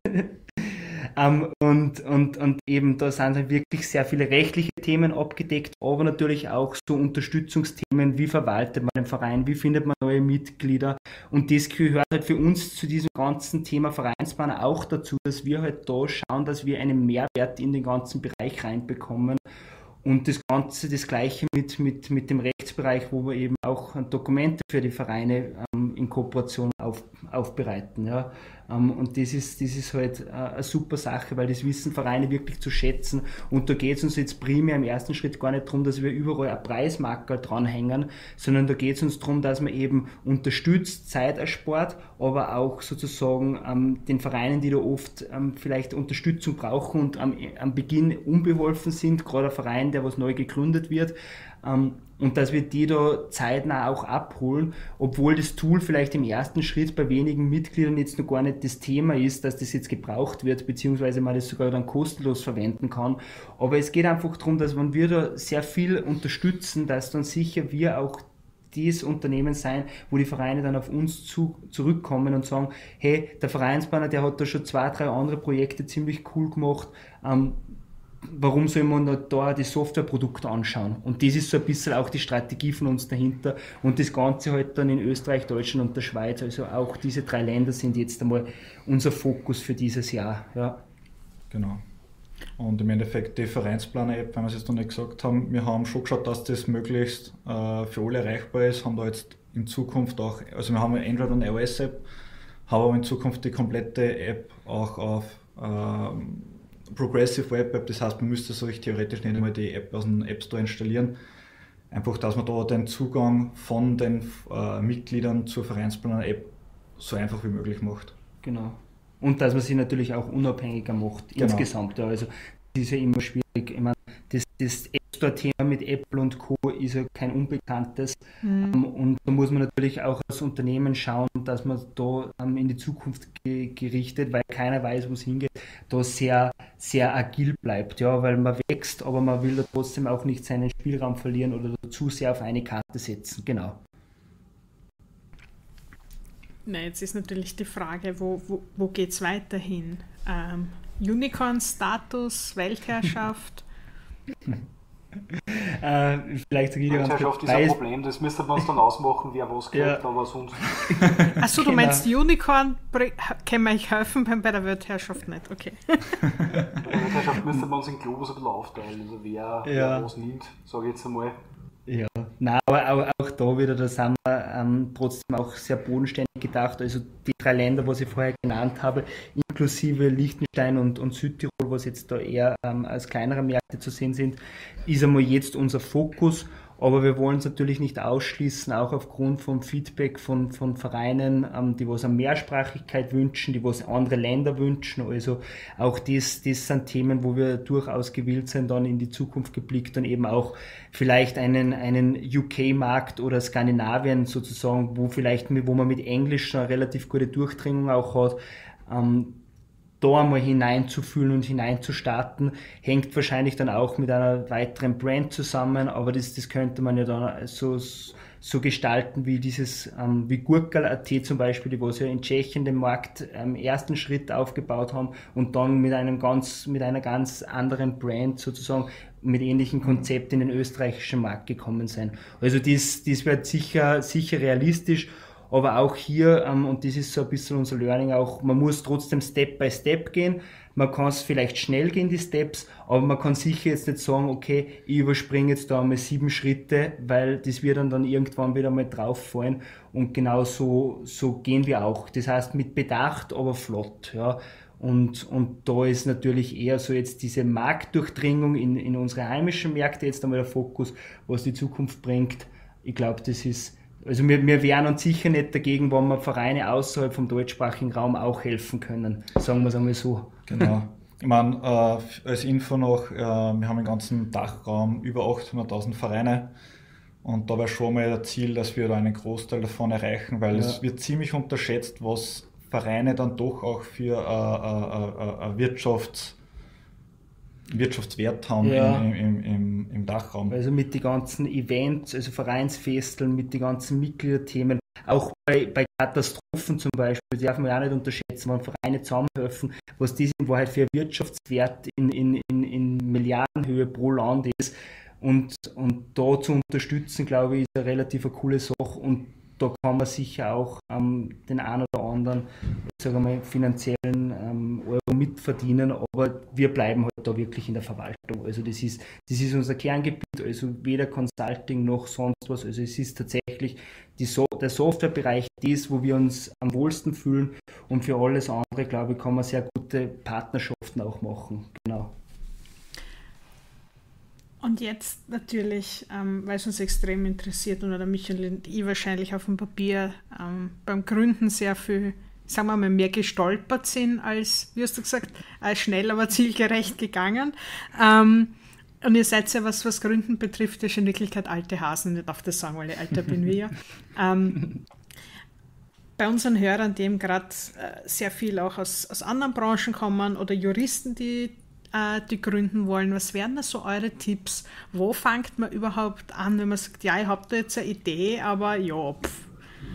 Um, und, und, und eben da sind halt wirklich sehr viele rechtliche Themen abgedeckt, aber natürlich auch so Unterstützungsthemen, wie verwaltet man den Verein, wie findet man neue Mitglieder, und das gehört halt für uns zu diesem ganzen Thema Vereinsplaner auch dazu, dass wir halt da schauen, dass wir einen Mehrwert in den ganzen Bereich reinbekommen. Und das Ganze, das Gleiche mit, mit, mit dem Rechtsbereich, wo wir eben auch Dokumente für die Vereine ähm, in Kooperation auf, aufbereiten. Ja. Ähm, und das ist, das ist halt äh, eine super Sache, weil das wissen Vereine wirklich zu schätzen. Und da geht es uns jetzt primär im ersten Schritt gar nicht darum, dass wir überall ein Preismarker dranhängen, sondern da geht es uns darum, dass man eben unterstützt, Zeit erspart, aber auch sozusagen ähm, den Vereinen, die da oft ähm, vielleicht Unterstützung brauchen und am, am Beginn unbeholfen sind, gerade ein Verein, der was neu gegründet wird, ähm, und dass wir die da zeitnah auch abholen, obwohl das Tool vielleicht im ersten Schritt bei wenigen Mitgliedern jetzt noch gar nicht das Thema ist, dass das jetzt gebraucht wird, beziehungsweise man das sogar dann kostenlos verwenden kann. Aber es geht einfach darum, dass wenn wir da sehr viel unterstützen, dass dann sicher wir auch dieses Unternehmen sein, wo die Vereine dann auf uns zu, zurückkommen und sagen, hey, der Vereinsplaner, der hat da schon zwei, drei andere Projekte ziemlich cool gemacht, ähm, warum soll man da die Softwareprodukte anschauen? Und das ist so ein bisschen auch die Strategie von uns dahinter. Und das Ganze halt dann in Österreich, Deutschland und der Schweiz. Also auch diese drei Länder sind jetzt einmal unser Fokus für dieses Jahr. Ja. Genau. Und im Endeffekt die Vereinsplaner-App, wenn wir es jetzt noch nicht gesagt haben, wir haben schon geschaut, dass das möglichst äh, für alle erreichbar ist, haben da jetzt in Zukunft auch, also wir haben eine Android- und iOS-App, haben aber in Zukunft die komplette App auch auf ähm, Progressive Web App, das heißt, man müsste so theoretisch nicht einmal die App aus dem App Store installieren. Einfach, dass man da den Zugang von den äh, Mitgliedern zur Vereinsplaner-App so einfach wie möglich macht. Genau. Und dass man sie natürlich auch unabhängiger macht, genau. Insgesamt. Ja. Also, das ist ja immer schwierig. Ich meine, das, das App Store-Thema mit Apple und Co. ist ja kein Unbekanntes. Mhm. Und da muss man natürlich auch als Unternehmen schauen, dass man da um, in die Zukunft ge- gerichtet, weil keiner weiß, wo es hingeht, da sehr, sehr agil bleibt. Ja, weil man wächst, aber man will da trotzdem auch nicht seinen Spielraum verlieren oder zu sehr auf eine Karte setzen. Genau. Na, jetzt ist natürlich die Frage, wo, wo, wo geht es weiterhin? Ähm, Unicorn-Status, Weltherrschaft? äh, vielleicht sage ich dir Weltherrschaft ist ein Problem, das müsste man uns dann ausmachen, wer was kriegt, ja. Aber sonst... Achso, du genau. meinst Unicorn, kann man euch helfen, bei der Weltherrschaft nicht, okay. Bei der Weltherrschaft müsste man uns in Globus ein bisschen aufteilen, also wer, ja. wer was nimmt, sage ich jetzt einmal. Ja, nein, aber auch, auch da wieder, da sind wir ähm, trotzdem auch sehr bodenständig gedacht. Also die drei Länder, was ich vorher genannt habe, inklusive Liechtenstein und, und Südtirol, was jetzt da eher ähm, als kleinere Märkte zu sehen sind, ist einmal jetzt unser Fokus. Aber wir wollen es natürlich nicht ausschließen, auch aufgrund vom Feedback von, von Vereinen, ähm, die was an Mehrsprachigkeit wünschen, die was andere Länder wünschen. Also auch das, das sind Themen, wo wir durchaus gewillt sind, dann in die Zukunft geblickt und eben auch vielleicht einen, einen U K-Markt oder Skandinavien sozusagen, wo vielleicht, wo man mit Englisch schon eine relativ gute Durchdringung auch hat, ähm, da einmal hineinzufühlen und hineinzustarten, hängt wahrscheinlich dann auch mit einer weiteren Brand zusammen, aber das, das könnte man ja dann so, so gestalten wie dieses, ähm, wie Gurkal Punkt a t zum Beispiel, die was ja in Tschechien den Markt im ähm, ersten Schritt aufgebaut haben und dann mit einem ganz, mit einer ganz anderen Brand sozusagen mit ähnlichen Konzept in den österreichischen Markt gekommen sind. Also das, das wird sicher, sicher realistisch. Aber auch hier, ähm, und das ist so ein bisschen unser Learning auch, man muss trotzdem Step by Step gehen. Man kann es vielleicht schnell gehen, die Steps, aber man kann sicher jetzt nicht sagen, okay, ich überspringe jetzt da einmal sieben Schritte, weil das wird dann, dann irgendwann wieder mal drauf fallen. Und genau so, so gehen wir auch. Das heißt mit Bedacht, aber flott, ja. Und, und da ist natürlich eher so jetzt diese Marktdurchdringung in, in unsere heimischen Märkte jetzt einmal der Fokus, was die Zukunft bringt. Ich glaube, das ist, also wir, wir wehren uns sicher nicht dagegen, wenn wir Vereine außerhalb vom deutschsprachigen Raum auch helfen können. Sagen wir es einmal so. Genau. Ich meine, äh, als Info noch, äh, wir haben im ganzen Dachraum über achthunderttausend Vereine und da wäre schon mal das Ziel, dass wir da einen Großteil davon erreichen, weil ja. es wird ziemlich unterschätzt, was Vereine dann doch auch für äh, äh, äh, Wirtschafts Wirtschaftswert haben ja. im, im, im, im Dachraum. Also mit den ganzen Events, also Vereinsfesteln, mit den ganzen Mitgliederthemen, auch bei, bei Katastrophen zum Beispiel, die darf man ja auch nicht unterschätzen, wenn Vereine zusammenhelfen, was das in Wahrheit für ein Wirtschaftswert in, in, in, in Milliardenhöhe pro Land ist. Und, und da zu unterstützen, glaube ich, ist eine relativ eine coole Sache und da kann man sicher auch ähm, den einen oder anderen, sagen wir mal, finanziellen ähm, Euro mitverdienen, aber wir bleiben halt da wirklich in der Verwaltung. Also das ist, das ist unser Kerngebiet, also weder Consulting noch sonst was. Also es ist tatsächlich die so der Softwarebereich das, wo wir uns am wohlsten fühlen und für alles andere, glaube ich, kann man sehr gute Partnerschaften auch machen. Genau. Und jetzt natürlich, ähm, weil es uns extrem interessiert und der Michael und ich wahrscheinlich auf dem Papier ähm, beim Gründen sehr viel, sagen wir mal, mehr gestolpert sind als, wie hast du gesagt, als schnell, aber zielgerecht gegangen. Ähm, und ihr seid ja, was, was Gründen betrifft, ja schon in Wirklichkeit alte Hasen, ich darf das sagen, weil ich alter bin wie ihr. Ähm, bei unseren Hörern, die eben gerade äh, sehr viel auch aus, aus anderen Branchen kommen oder Juristen, die die gründen wollen. Was wären da so eure Tipps? Wo fängt man überhaupt an, wenn man sagt, ja, ich habe da jetzt eine Idee, aber ja, pff.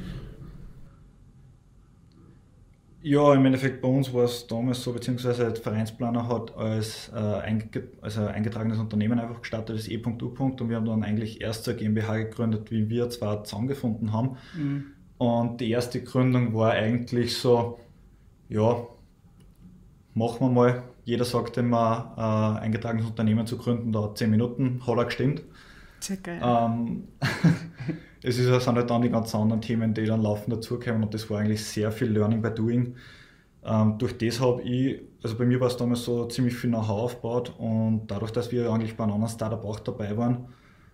Ja, im Endeffekt bei uns war es damals so, beziehungsweise der Vereinsplaner hat als, äh, einge also eingetragenes Unternehmen einfach gestartet, das E.U. und wir haben dann eigentlich erst eine GmbH gegründet, wie wir zwar zusammengefunden haben. Mhm. Und die erste Gründung war eigentlich so, ja, machen wir mal. Jeder sagt immer, äh, eingetragenes Unternehmen zu gründen, dauert zehn Minuten, hat er gestimmt. Sehr geil. Ähm, es ist, sind halt dann die ganzen anderen Themen, die dann laufend dazukommen und das war eigentlich sehr viel Learning by Doing. Ähm, durch das habe ich, also bei mir war es damals so ziemlich viel Know-how aufgebaut und dadurch, dass wir eigentlich bei einem anderen Startup auch dabei waren,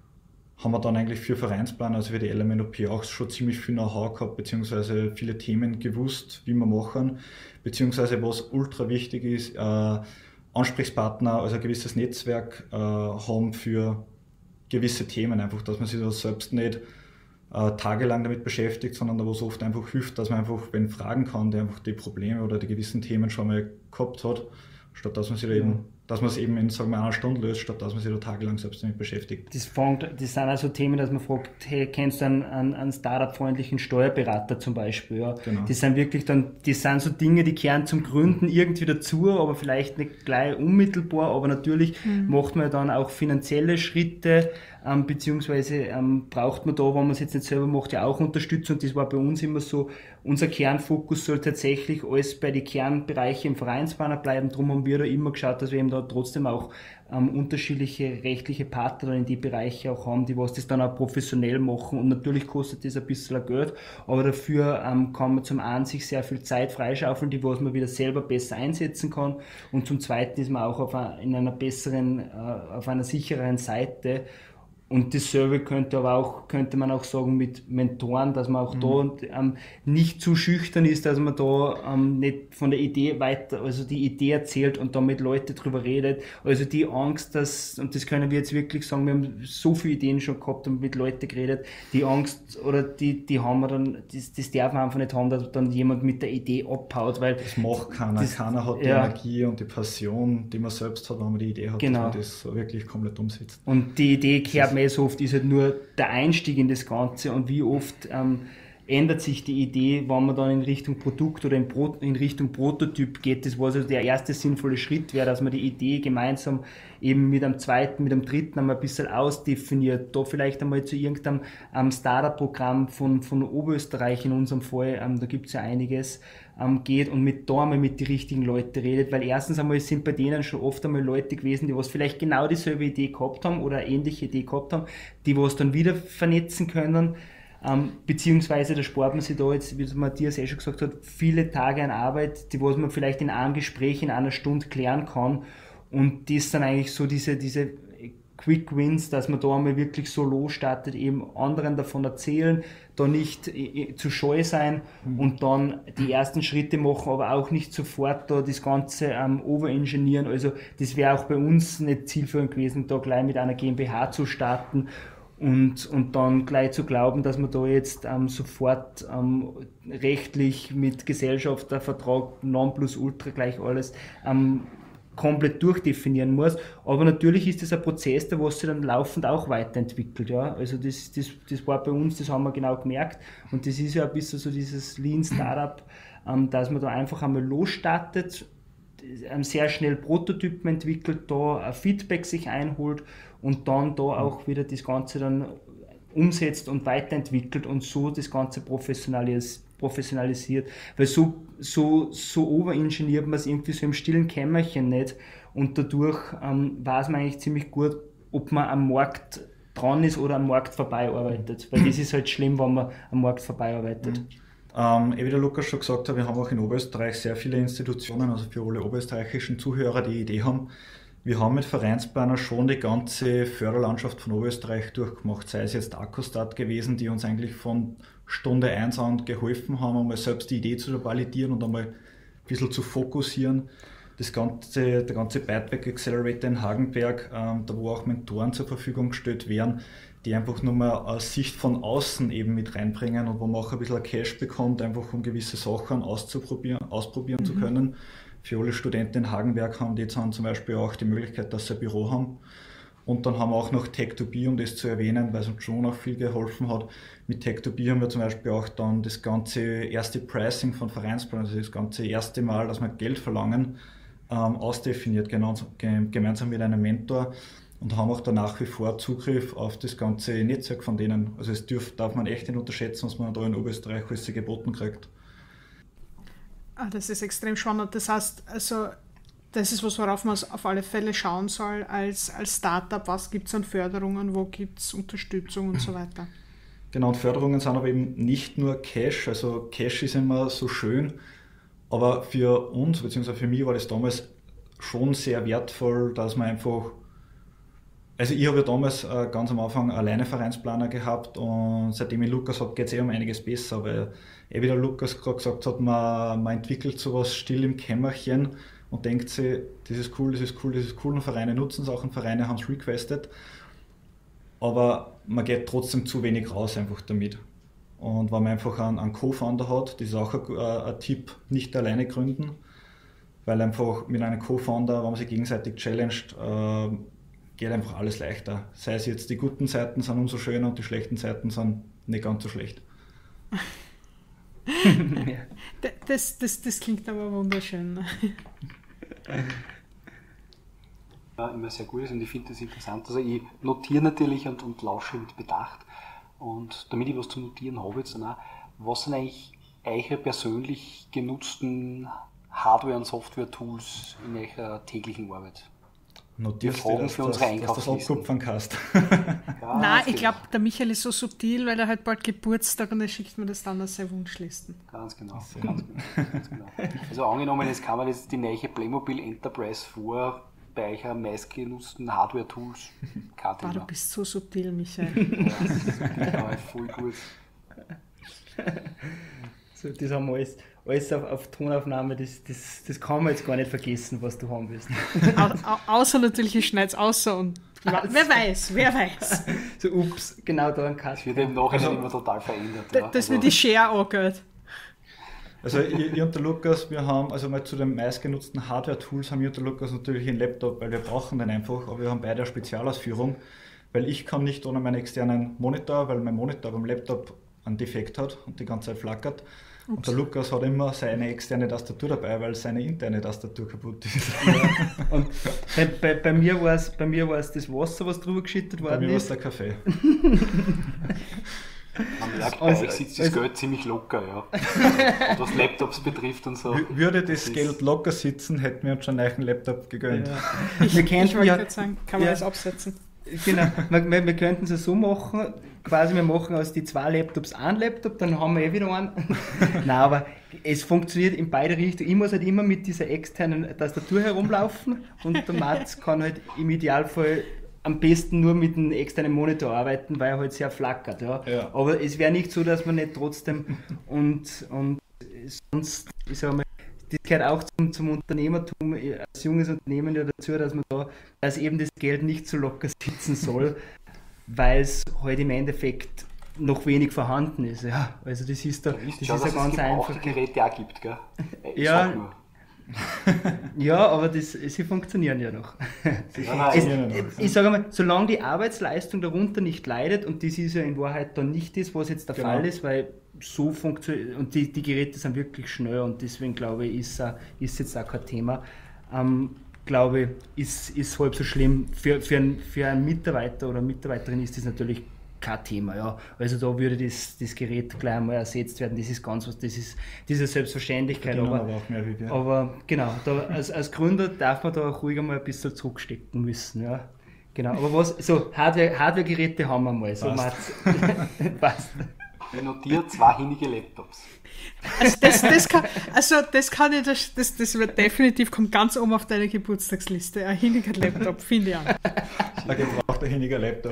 haben wir dann eigentlich für Vereinsplan, also für die L M N O P auch schon ziemlich viel Know-how gehabt, beziehungsweise viele Themen gewusst, wie wir machen, beziehungsweise was ultra wichtig ist, äh, Ansprechpartner, also ein gewisses Netzwerk äh, haben für gewisse Themen, einfach, dass man sich da selbst nicht äh, tagelang damit beschäftigt, sondern da wo es oft einfach hilft, dass man einfach, wenn fragen kann, der einfach die Probleme oder die gewissen Themen schon mal gehabt hat, statt dass man sich da eben dass man es eben in, sagen wir, einer Stunde löst, statt dass man sich da tagelang selbst damit beschäftigt. Das, fängt, das sind also Themen, dass man fragt, hey, kennst du einen, einen, einen Startup-freundlichen Steuerberater zum Beispiel? Ja? Genau. Das sind wirklich dann, das sind so Dinge, die kehren zum Gründen irgendwie dazu, aber vielleicht nicht gleich unmittelbar, aber natürlich mhm. macht man dann auch finanzielle Schritte, ähm, beziehungsweise ähm, braucht man da, wenn man es jetzt nicht selber macht, ja auch Unterstützung. Und das war bei uns immer so, unser Kernfokus soll tatsächlich alles bei den Kernbereichen im Vereinsplaner bleiben. Darum haben wir da immer geschaut, dass wir eben da trotzdem auch ähm, unterschiedliche rechtliche Partner in die Bereiche auch haben, die was das dann auch professionell machen. Und natürlich kostet das ein bisschen Geld, aber dafür ähm, kann man zum einen sich sehr viel Zeit freischaufeln, die was man wieder selber besser einsetzen kann. Und zum Zweiten ist man auch auf ein, in einer besseren, äh, auf einer sichereren Seite. Und dasselbe könnte aber auch, könnte man auch sagen mit Mentoren, dass man auch mhm. da ähm, nicht zu schüchtern ist, dass man da ähm, nicht von der Idee weiter, also die Idee erzählt und da mit Leuten drüber redet. Also die Angst, dass, und das können wir jetzt wirklich sagen, wir haben so viele Ideen schon gehabt und mit Leuten geredet, die Angst oder die, die haben wir dann, das, das darf man einfach nicht haben, dass dann jemand mit der Idee abhaut, weil das macht keiner. Das, keiner hat die ja. Energie und die Passion, die man selbst hat, wenn man die Idee hat, genau. dass man das so wirklich komplett umsetzt. Und die Idee kehrt so oft ist halt nur der Einstieg in das Ganze und wie oft ähm, ändert sich die Idee, wenn man dann in Richtung Produkt oder in, Pro, in Richtung Prototyp geht. Das war so der erste sinnvolle Schritt, wäre, dass man die Idee gemeinsam eben mit einem zweiten, mit einem dritten einmal ein bisschen ausdefiniert, da vielleicht einmal zu irgendeinem ähm, Startup-Programm von, von Oberösterreich in unserem Fall, ähm, da gibt es ja einiges, ähm, geht und mit da einmal mit den richtigen Leuten redet, weil erstens einmal sind bei denen schon oft einmal Leute gewesen, die was vielleicht genau dieselbe Idee gehabt haben oder eine ähnliche Idee gehabt haben, die was dann wieder vernetzen können, ähm, beziehungsweise da spart man sich da jetzt, wie Matthias eh schon gesagt hat, viele Tage an Arbeit, die was man vielleicht in einem Gespräch in einer Stunde klären kann. Und das sind eigentlich so diese, diese Quick Wins, dass man da einmal wirklich so losstartet, eben anderen davon erzählen, da nicht äh, zu scheu sein mhm. und dann die ersten Schritte machen, aber auch nicht sofort da das Ganze ähm, overengineeren. Also das wäre auch bei uns nicht zielführend gewesen, da gleich mit einer GmbH zu starten und, und dann gleich zu glauben, dass man da jetzt ähm, sofort ähm, rechtlich mit Gesellschaftervertrag Nonplusultra gleich alles ähm, komplett durchdefinieren muss, aber natürlich ist das ein Prozess, der was sich dann laufend auch weiterentwickelt, ja, also das, das, das war bei uns, das haben wir genau gemerkt und das ist ja ein bisschen so dieses Lean Startup, ähm, dass man da einfach einmal losstartet, ähm, sehr schnell Prototypen entwickelt, da ein Feedback sich einholt und dann da auch wieder das Ganze dann umsetzt und weiterentwickelt und so das Ganze professionalis- professionalisiert, weil so, so, so overingeniert man es irgendwie so im stillen Kämmerchen nicht und dadurch ähm, weiß man eigentlich ziemlich gut, ob man am Markt dran ist oder am Markt vorbei arbeitet, weil das ist halt schlimm, wenn man am Markt vorbei arbeitet. Mhm. Ähm, wie der Lukas schon gesagt hat, wir haben auch in Oberösterreich sehr viele Institutionen, also für alle oberösterreichischen Zuhörer, die Idee haben. Wir haben mit Vereinsplaner schon die ganze Förderlandschaft von Oberösterreich durchgemacht, sei es jetzt Accostat gewesen, die uns eigentlich von Stunde eins an geholfen haben, einmal selbst die Idee zu validieren und einmal ein bisschen zu fokussieren. Das ganze, der ganze Byteback Accelerator in Hagenberg, ähm, da wo auch Mentoren zur Verfügung gestellt werden, die einfach nur mal aus Sicht von außen eben mit reinbringen und wo man auch ein bisschen Cash bekommt, einfach um gewisse Sachen auszuprobieren, ausprobieren mhm. zu können. Für alle Studenten in Hagenberg haben die jetzt zum Beispiel auch die Möglichkeit, dass sie ein Büro haben. Und dann haben wir auch noch Tech to Be, um das zu erwähnen, weil es uns schon auch viel geholfen hat. Mit Tech to Be haben wir zum Beispiel auch dann das ganze erste Pricing von Vereinsplan, also das ganze erste Mal, dass wir Geld verlangen, ähm, ausdefiniert, gemeinsam mit einem Mentor und haben auch da nach wie vor Zugriff auf das ganze Netzwerk von denen. Also es darf, darf man echt nicht unterschätzen, was man da in Oberösterreich alles geboten kriegt. Ah, das ist extrem spannend. Das heißt, also das ist was, worauf man auf alle Fälle schauen soll als, als Startup. Was gibt es an Förderungen, wo gibt es Unterstützung und so weiter? Genau, und Förderungen sind aber eben nicht nur Cash. Also Cash ist immer so schön, aber für uns, beziehungsweise für mich war das damals schon sehr wertvoll, dass man einfach, also ich habe ja damals äh, ganz am Anfang alleine Vereinsplaner gehabt und seitdem ich Lukas habe, geht es eh um einiges besser, weil eh wie der Lukas gerade gesagt hat, man, man entwickelt sowas still im Kämmerchen und denkt sich, das ist cool, das ist cool, das ist cool und Vereine nutzen es auch und Vereine haben es requested, aber man geht trotzdem zu wenig raus einfach damit. Und wenn man einfach einen, einen Co-Founder hat, das ist auch ein, ein Tipp, nicht alleine gründen, weil einfach mit einem Co-Founder, wenn man sich gegenseitig challenged, äh, geht einfach alles leichter. Sei es jetzt, die guten Seiten sind umso schöner und die schlechten Seiten sind nicht ganz so schlecht. das, das, das klingt aber wunderschön. Ja, immer sehr gut ist und ich finde das interessant. Also ich notiere natürlich und, und lausche mit Bedacht und damit ich was zu notieren habe jetzt dann auch, was sind eigentlich eure persönlich genutzten Hardware- und Software-Tools in eurer täglichen Arbeit? Notierst wir du, für unsere Einkaufslisten. Das kannst. Ja, Nein, ich glaube, der Michael ist so subtil, weil er hat bald Geburtstag und er schickt mir das dann als seine Wunschlisten. Ganz genau, ganz genau, ganz genau. Also angenommen, jetzt kann man jetzt die neue Playmobil Enterprise vor bei euch am meistgenutzten Hardware-Tools. Ah, du bist so subtil, Michael. Ja, das ist wirklich voll gut. So, das haben wir alles, alles auf, auf Tonaufnahme, das, das, das kann man jetzt gar nicht vergessen, was du haben willst. Au, au, außer natürlich, ich schneide es außer und also, wer weiß, wer weiß. So, ups, genau da ein Cut. Das wird im Nachhinein immer total verändert. Da, ja. Das also, wird die Share angehört. Also ich, ich und der Lukas, wir haben, also mal zu den meistgenutzten Hardware-Tools haben ich und der Lukas natürlich einen Laptop, weil wir brauchen den einfach, aber wir haben beide eine Spezialausführung, weil ich kann nicht ohne meinen externen Monitor, weil mein Monitor beim Laptop einen Defekt hat und die ganze Zeit flackert. Ups. Und der Lukas hat immer seine externe Tastatur dabei, weil seine interne Tastatur kaputt ist. Ja. Und bei, bei, bei mir war es bei mir war es das Wasser, was drüber geschüttet worden ist. Bei mir war es der Kaffee. Man merkt, bei also, euch sitzt das also, Geld ziemlich locker, ja. Und was Laptops betrifft und so. Würde das, das Geld locker sitzen, hätten wir uns schon einen Leichen-Laptop gegönnt. Ja. Ich, ich wollte ja, gerade sagen, kann man ja, das absetzen? Genau, wir, wir, wir könnten es so machen, quasi wir machen aus die zwei Laptops einen Laptop, dann haben wir eh wieder einen. Nein, aber es funktioniert in beide Richtungen. Ich muss halt immer mit dieser externen Tastatur herumlaufen und der Mats kann halt im Idealfall am besten nur mit einem externen Monitor arbeiten, weil er halt sehr flackert. Ja. Ja. Aber es wäre nicht so, dass man nicht trotzdem und, und sonst, ich sag mal, das gehört auch zum, zum Unternehmertum, als junges Unternehmen ja dazu, dass man da, dass eben das Geld nicht so locker sitzen soll, weil es halt im Endeffekt noch wenig vorhanden ist. Ja. Also das ist da, das Schau, ist dass ja ganz es einfach. gebrauchte Geräte auch gibt, gell? Ich Ja. sag nur. Ja, aber das, sie funktionieren ja noch. Ja, Ja, nein, Es, ja. ich sage mal, solange die Arbeitsleistung darunter nicht leidet, und das ist ja in Wahrheit dann nicht das, was jetzt der Genau. Fall ist, weil so funktioniert, und die, die Geräte sind wirklich schnell und deswegen glaube ich, ist, äh, ist jetzt auch kein Thema. Ähm, glaube ich, ist, ist halb so schlimm. Für, für, einen, für einen Mitarbeiter oder Mitarbeiterin ist das natürlich kein Thema. Ja. Also da würde das, das Gerät gleich einmal ersetzt werden. Das ist ganz was, das ist diese Selbstverständlichkeit. Verdienen Aber, aber auch mehr wie wir. aber genau, da, als, als Gründer darf man da auch ruhig einmal ein bisschen zurückstecken müssen. Ja. Genau, aber was, so Hardware, Hardware-Geräte haben wir mal. So Passt. Mats- Passt. Ich notiere zwei hinige Laptops. Also das, das, kann, also das kann ich, das, das, das wird definitiv, kommt ganz oben auf deine Geburtstagsliste. Ein hinniger Laptop, finde ich an. Da gebraucht ein hinniger Laptop.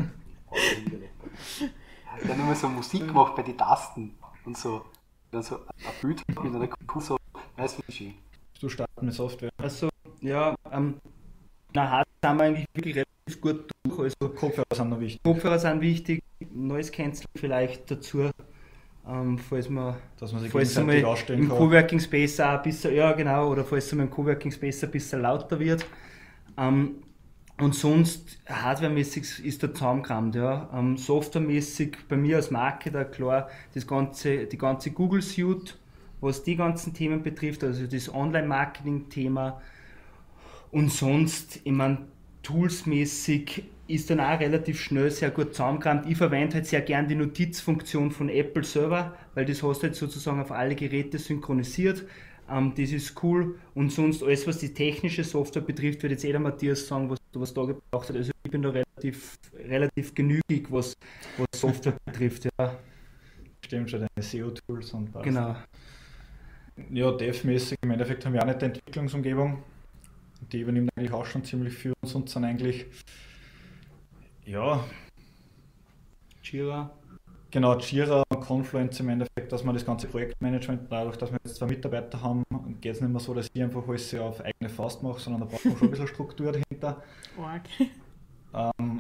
Ich habe nur mal so Musik gemacht bei den Tasten und so. Dann so ein Bild mit einer Kuh, so, weißt du, wie schön. Du starten mit Software. Also, ja, ähm, na, Hardware sind wir eigentlich wirklich relativ gut durch. Also, Kopfhörer sind noch wichtig, Kopfhörer sind wichtig, Noise Cancelling vielleicht dazu, ähm, falls man, dass man sich falls es gegenseitig mal ausstellen im kann. Coworking Space auch ein bisschen, ja genau, oder falls es mal im Coworking Space ein bisschen lauter wird. Ähm, und sonst, hardwaremäßig ist der zusammengerammt, ja. Ähm, softwaremäßig bei mir als Marketer klar, das ganze, die ganze Google Suite, was die ganzen Themen betrifft, also das Online-Marketing-Thema. Und sonst, ich meine, toolsmäßig ist dann auch relativ schnell sehr gut zusammengerammt. Ich verwende halt sehr gern die Notizfunktion von Apple selber, weil das hast du jetzt sozusagen auf alle Geräte synchronisiert. Ähm, das ist cool. Und sonst alles, was die technische Software betrifft, wird jetzt eh der Matthias sagen, was, was da gebraucht hat. Also ich bin da relativ, relativ genügig, was, was Software betrifft. Ja. Stimmt schon, deine S E O-Tools und was. Genau. Ja, Dev-mäßig, im Endeffekt haben wir auch nicht die Entwicklungsumgebung. Die übernimmt eigentlich auch schon ziemlich viel und sonst sind eigentlich, ja, Jira. genau, Jira und Confluence im Endeffekt, dass man das ganze Projektmanagement, dadurch, dass wir jetzt zwei Mitarbeiter haben, geht es nicht mehr so, dass ich einfach alles auf eigene Faust mache, sondern da braucht man schon ein bisschen Struktur dahinter. Org. Ähm,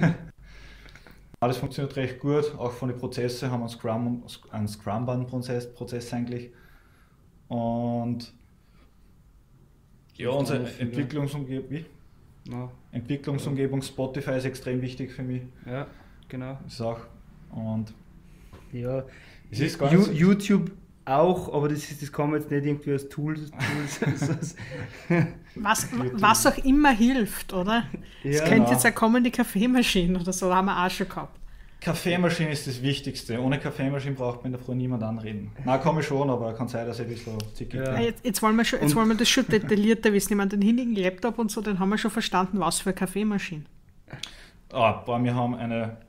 alles funktioniert recht gut, auch von den Prozessen haben wir einen Scrum, einen Scrum-Prozess Prozess eigentlich. Und ja, unsere Entwicklungsumgebung, wie? Ja, Entwicklungsumgebung Spotify ist extrem wichtig für mich. ja, genau. Ist auch. Und Ja, es ist gar You- nicht so- YouTube auch, aber das, ist, das kann man jetzt nicht irgendwie als Tool. Tools Was, was auch immer hilft, oder? Es Ja, könnte genau. jetzt eine kommende Kaffeemaschine oder so, haben wir auch schon gehabt. Kaffeemaschine ist das Wichtigste. Ohne Kaffeemaschine braucht man in der Früh niemand anreden. Na, kann ich schon, aber kann sein, dass ich ein bisschen zickig Ja. Ah, bin. Jetzt, jetzt, wollen wir schon, jetzt Und- wollen wir das schon detaillierter wissen. Ich meine, den hintigen Laptop und so, den haben wir schon verstanden, was für eine Kaffeemaschine. Ah, boah, wir haben eine.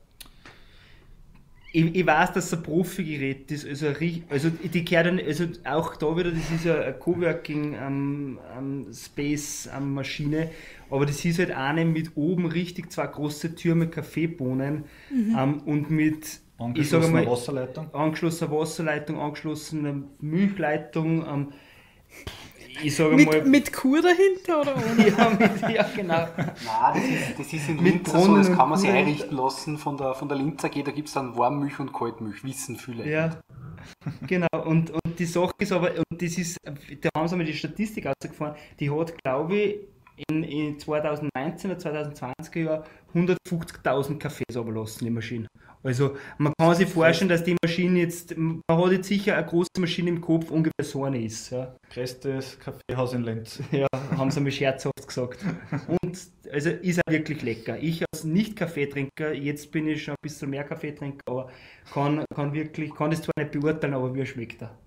ich, ich weiß, dass es ein Profi-Gerät ist, also, ein ri- also die gehört dann, also auch da wieder, das ist ja eine Coworking ähm, ähm, Space ähm, Maschine, aber das ist halt eine mit oben richtig zwei große Türme Kaffeebohnen ähm, und mit ich sage Angeschlossene mal, Wasserleitung. angeschlossene Wasserleitung, angeschlossene Milchleitung. Ähm, ich sage Mit, mal, mit Kur dahinter oder ohne? ja, mit, ja, genau. Nein, das ist, das ist in Mit Linz so, Brunnen das und kann man sich Brunnen. einrichten lassen von der, von der Linz A G, da gibt es dann Warmmilch und Kaltmilch, wissen viele. Ja, genau. Und, und die Sache ist aber, und das ist, da haben sie mal die Statistik ausgefahren, die hat, glaube ich, in, in zwanzig neunzehn oder zwanzig zwanzig Jahr hundertfünfzigtausend Kaffees runterlassen, die Maschine. Also man kann sich vorstellen, dass die Maschine jetzt, man hat jetzt sicher eine große Maschine im Kopf, ungefähr so eine ist. Ja, Größtes Kaffeehaus in Lenz. ja haben sie mir scherzhaft gesagt. Und also ist auch wirklich lecker. Ich als Nicht-Kaffeetrinker, jetzt bin ich schon ein bisschen mehr Kaffeetrinker, aber kann, kann wirklich, kann das zwar nicht beurteilen, aber wie schmeckt er?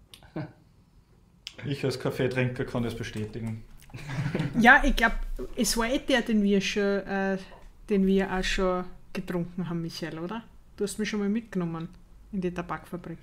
Ich als Kaffeetrinker kann das bestätigen. Ja, ich glaube, es war eh der, den wir schon, äh, den wir auch schon getrunken haben, Michael, oder? Du hast mich schon mal mitgenommen in die Tabakfabrik.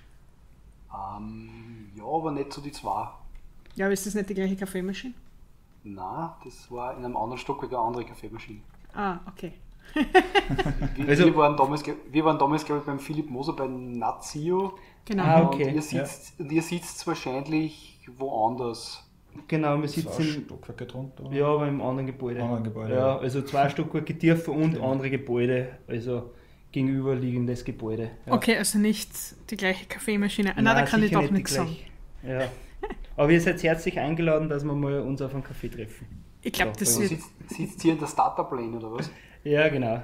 Ähm, ja, aber nicht so die zwei. Ja, aber ist das nicht die gleiche Kaffeemaschine? Nein, das war in einem anderen Stockwerk eine andere Kaffeemaschine. Ah, okay. Wir, Also- wir waren damals, wir waren damals glaube ich, beim Philipp Moser bei Nazio. Genau. Ah, okay. Und ihr sitzt, und ihr sitzt wahrscheinlich woanders. Genau, wir Zwei sitzen Stockwerke drunter. ja, aber im anderen Gebäude. Anderen Gebäude, Ja, ja. also zwei Stockwerke tiefer und Stimmt. andere Gebäude, also gegenüberliegendes Gebäude. Ja. Okay, also nicht die gleiche Kaffeemaschine. Ah, nein, da kann ich sicher doch nicht die nichts sagen. gleiche. Ja. Aber ihr seid herzlich eingeladen, dass wir mal uns auf einen Kaffee treffen. Ich glaube, Ja, das Also wird. sitzt, sitzt hier in der Startup-Lane oder was? Ja, genau.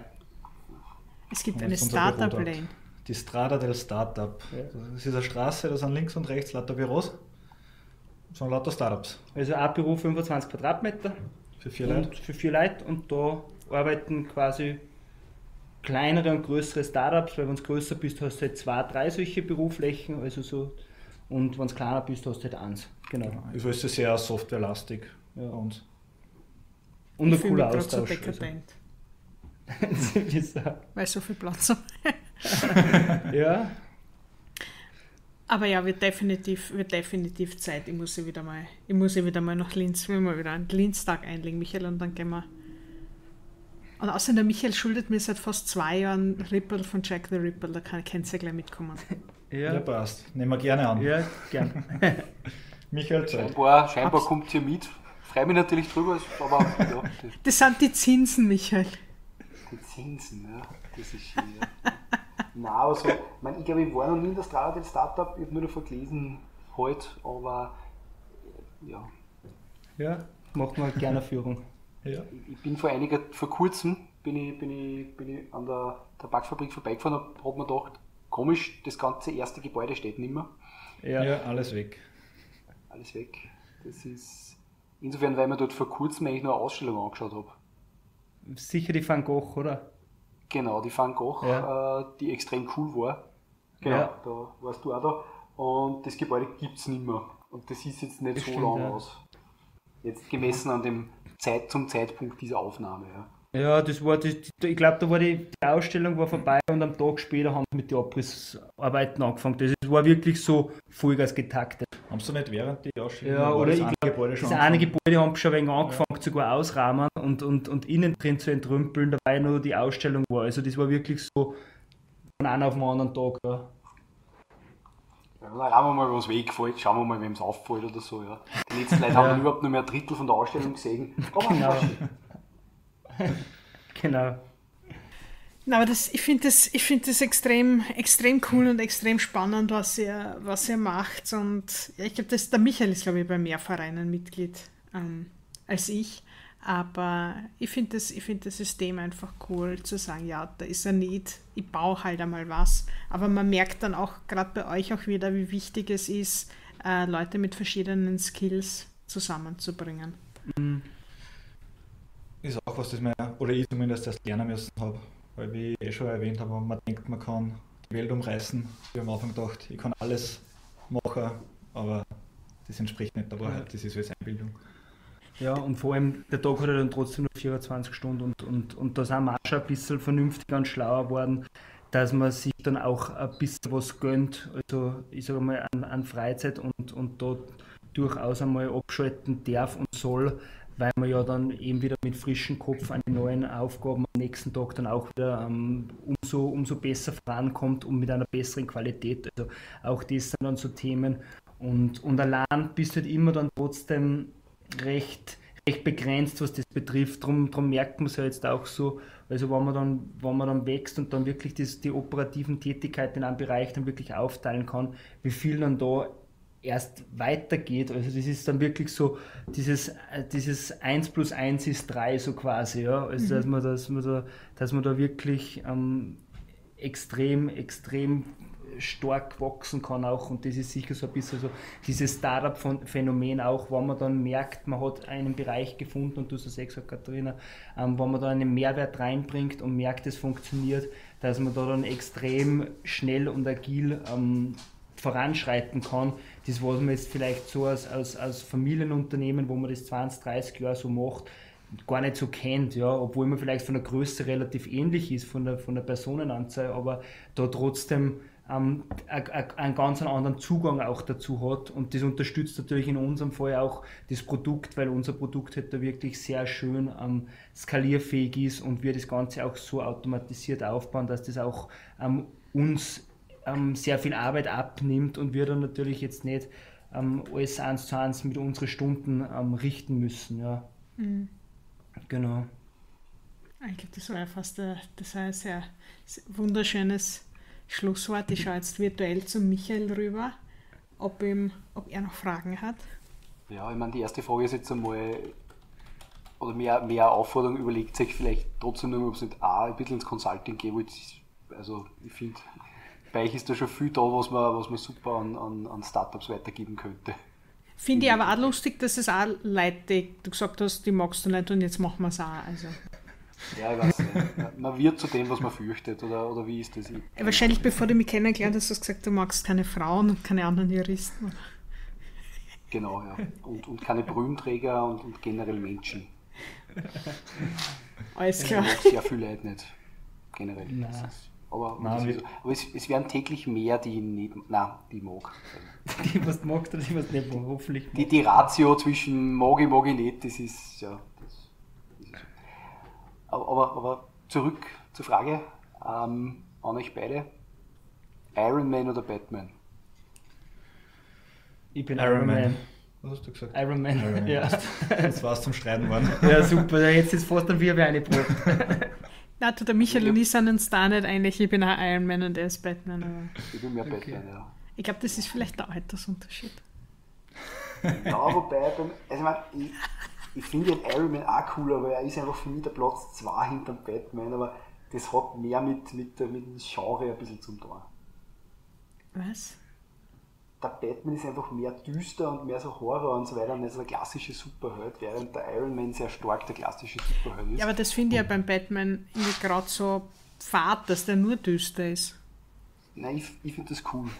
Es gibt Das eine ist unser Büro dort. Startup-Lane. Die Strada del Startup. Ja. Das ist eine Straße, da sind links und rechts lauter Büros. Das sind lauter Startups. Also ein Büro fünfundzwanzig Quadratmeter Für vier und Leute. für vier Leute und da arbeiten quasi kleinere und größere Startups, weil wenn du größer bist, hast du halt zwei, drei solche Büroflächen, also so, und wenn du kleiner bist, hast du halt eins. Genau. Also ist es sehr softwarelastig. Ja. Und Und Ich ein fühle cooler mich gerade so Austausch. dekadent, Also. weil so viel Platz habe. Ja, Aber ja, wird definitiv, wird definitiv Zeit. Ich muss ja wieder mal, ich muss ja wieder mal nach Linz, wir mal wieder einen Linz-Tag einlegen, Michael, und dann gehen wir. Und außerdem, der Michael schuldet mir seit fast zwei Jahren Ripple von Jack the Ripple, da kann, könnt ihr gleich mitkommen. ja, ja, passt. Nehmen wir gerne an. ja, gern. Michael, Zeit. Scheinbar, scheinbar kommt hier mit. Freue mich natürlich drüber, aber ja, die, Das sind die Zinsen, Michael. die Zinsen, ja, das ist schön. Ja. Nein, aber so, ich, mein, ich glaube, ich war noch nie in der Strada del Startup, ich habe nur davon gelesen heute, aber ja, Ja, macht man gerne eine Führung. Ja. ich bin vor einiger, vor kurzem bin ich, bin ich, bin ich an der Tabakfabrik vorbeigefahren und habe mir gedacht, komisch, das ganze erste Gebäude steht nicht mehr, Ja, Ja. alles weg. alles weg. Das ist insofern, weil ich mir dort vor kurzem eigentlich nur eine Ausstellung angeschaut habe. sicher die Van Gogh, oder? Genau, die Van Gogh, Ja. äh, die extrem cool war. Genau, Ja. da warst du auch da. Und das Gebäude gibt es nicht mehr. Und das ist jetzt nicht Das so stimmt, lang ja. aus. Jetzt gemessen an dem Zeit, zum Zeitpunkt dieser Aufnahme. Ja. Ja, das war die, die, ich glaube, da war die, die Ausstellung war vorbei und am Tag später haben sie mit den Abrissarbeiten angefangen. Das war wirklich so Vollgas getaktet. Haben Sie nicht während die Ausstellung Ja, war oder das ich eine glaub, Gebäude Das schon eine angefangen? Gebäude haben schon ein wenig angefangen, sogar ausrahmen und, und, und innen drin zu entrümpeln, dabei nur die Ausstellung war. Also das war wirklich so von einem auf den anderen Tag. Ja. Ja, dann rahmen wir mal, was wegfällt, schauen wir mal, wem es auffällt oder so. Ja. Die letzten Leute haben überhaupt nur mehr ein Drittel von der Ausstellung gesehen. Aber Genau. war schön. Genau. Na, aber das, ich finde das, ich find das extrem, extrem cool und extrem spannend, was ihr, was ihr macht. Und ja, ich glaube, der Michael ist, glaube ich, bei mehr Vereinen Mitglied ähm, als ich. Aber ich finde das, ich find das System einfach cool, zu sagen, ja, da ist ein Need, ich baue halt einmal was. Aber man merkt dann auch, gerade bei euch auch wieder, wie wichtig es ist, äh, Leute mit verschiedenen Skills zusammenzubringen. Ist auch was, das wir, oder ich zumindest erst lernen müssen habe. Weil, wie ich eh schon erwähnt habe, man denkt, man kann die Welt umreißen. Ich habe am Anfang gedacht, ich kann alles machen, aber das entspricht nicht der Wahrheit, das ist alles Einbildung. Ja, und vor allem, der Tag hat ja dann trotzdem nur vierundzwanzig Stunden und, und, und da sind wir auch schon ein bisschen vernünftiger und schlauer geworden, dass man sich dann auch ein bisschen was gönnt, also ich sage mal an, an Freizeit und, und da durchaus einmal abschalten darf und soll, weil man ja dann eben wieder mit frischem Kopf an die neuen Aufgaben am nächsten Tag dann auch wieder ähm, umso, umso besser vorankommt und mit einer besseren Qualität. Also auch das sind dann so Themen und, und allein bist du halt immer dann trotzdem recht, recht begrenzt, was das betrifft. Darum drum merkt man es ja jetzt auch so, also wenn man dann, wenn man dann wächst und dann wirklich das, die operativen Tätigkeiten in einem Bereich dann wirklich aufteilen kann, wie viel dann da erst weitergeht. Also das ist dann wirklich so dieses, dieses eins plus eins ist drei so quasi, ja. Also dass man, dass man da, dass man da wirklich ähm, extrem, extrem stark wachsen kann auch und das ist sicher so ein bisschen so dieses Startup-Phänomen auch, wenn man dann merkt, man hat einen Bereich gefunden und du hast es eh gesagt, Katharina, ähm, wenn man da einen Mehrwert reinbringt und merkt, es funktioniert, dass man da dann extrem schnell und agil ähm, voranschreiten kann. Das, was man jetzt vielleicht so als, als, als Familienunternehmen, wo man das zwanzig, dreißig Jahre so macht, gar nicht so kennt, ja, obwohl man vielleicht von der Größe relativ ähnlich ist, von der, von der Personenanzahl, aber da trotzdem ähm, einen ganz anderen Zugang auch dazu hat. Und das unterstützt natürlich in unserem Fall auch das Produkt, weil unser Produkt halt da wirklich sehr schön ähm, skalierfähig ist und wir das Ganze auch so automatisiert aufbauen, dass das auch ähm, uns ähm, sehr viel Arbeit abnimmt und wir dann natürlich jetzt nicht ähm, alles eins zu eins mit unseren Stunden ähm, richten müssen. Ja. Mhm. Genau. Ich glaube, das war ja fast ein, das war ein sehr wunderschönes Schlusswort. Ich schaue jetzt virtuell zu Michael rüber, ob, ihm, ob er noch Fragen hat. Ja, ich meine, die erste Frage ist jetzt einmal, oder mehr, mehr Aufforderung, überlegt sich vielleicht trotzdem nur, ob es nicht auch ein bisschen ins Consulting geht. Also ich finde, bei euch ist da schon viel da, was man, was man super an, an, an Startups weitergeben könnte. Finde ich aber auch lustig, dass es auch Leute, die du gesagt hast, die magst du nicht und jetzt machen wir es auch. Also. Ja, ich weiß nicht. Man wird zu dem, was man fürchtet, oder, oder wie ist das? Ich Wahrscheinlich, bevor du mich kennengelernt hast, hast du gesagt, du magst keine Frauen und keine anderen Juristen. Genau, ja. Und, und keine Brühenträger und, und generell Menschen. Alles klar. Ich mag sehr viele Leute nicht. Generell. Nein. Ist, aber Nein, ist, aber es, es werden täglich mehr, die ich nicht, nein, die ich mag. Die, was du magst oder die, was du nicht magst, hoffentlich magst. Die, die Ratio zwischen mag ich, mag ich nicht, das ist, ja, das, das ist. Aber, aber, aber zurück zur Frage ähm, an euch beide. Iron Man oder Batman? Ich bin Iron Iron Man. Man. Was hast du gesagt? Iron Man, Iron Man. ja. Das war es zum Streiten worden. Ja, super. Jetzt ist fast dann wie eine Brot. Na, der Michael und ich sind uns da nicht einig. Ich bin auch Iron Man und er ist Batman. Aber Ich bin mehr Okay. Batman, ja. ich glaube, das ist vielleicht der Altersunterschied. Ja, wobei, beim, also ich, mein, ich, ich finde den Iron Man auch cool, aber er ist einfach für mich der Platz zwei hinter dem Batman, aber das hat mehr mit, mit, mit dem Genre ein bisschen zum tun. Was? Der Batman ist einfach mehr düster und mehr so Horror und so weiter, und ist ein klassischer Superheld, während der Iron Man sehr stark der klassische Superheld ist. Ja, aber das finde ich ja beim Batman irgendwie gerade so fad, dass der nur düster ist. Nein, ich, ich finde das cool.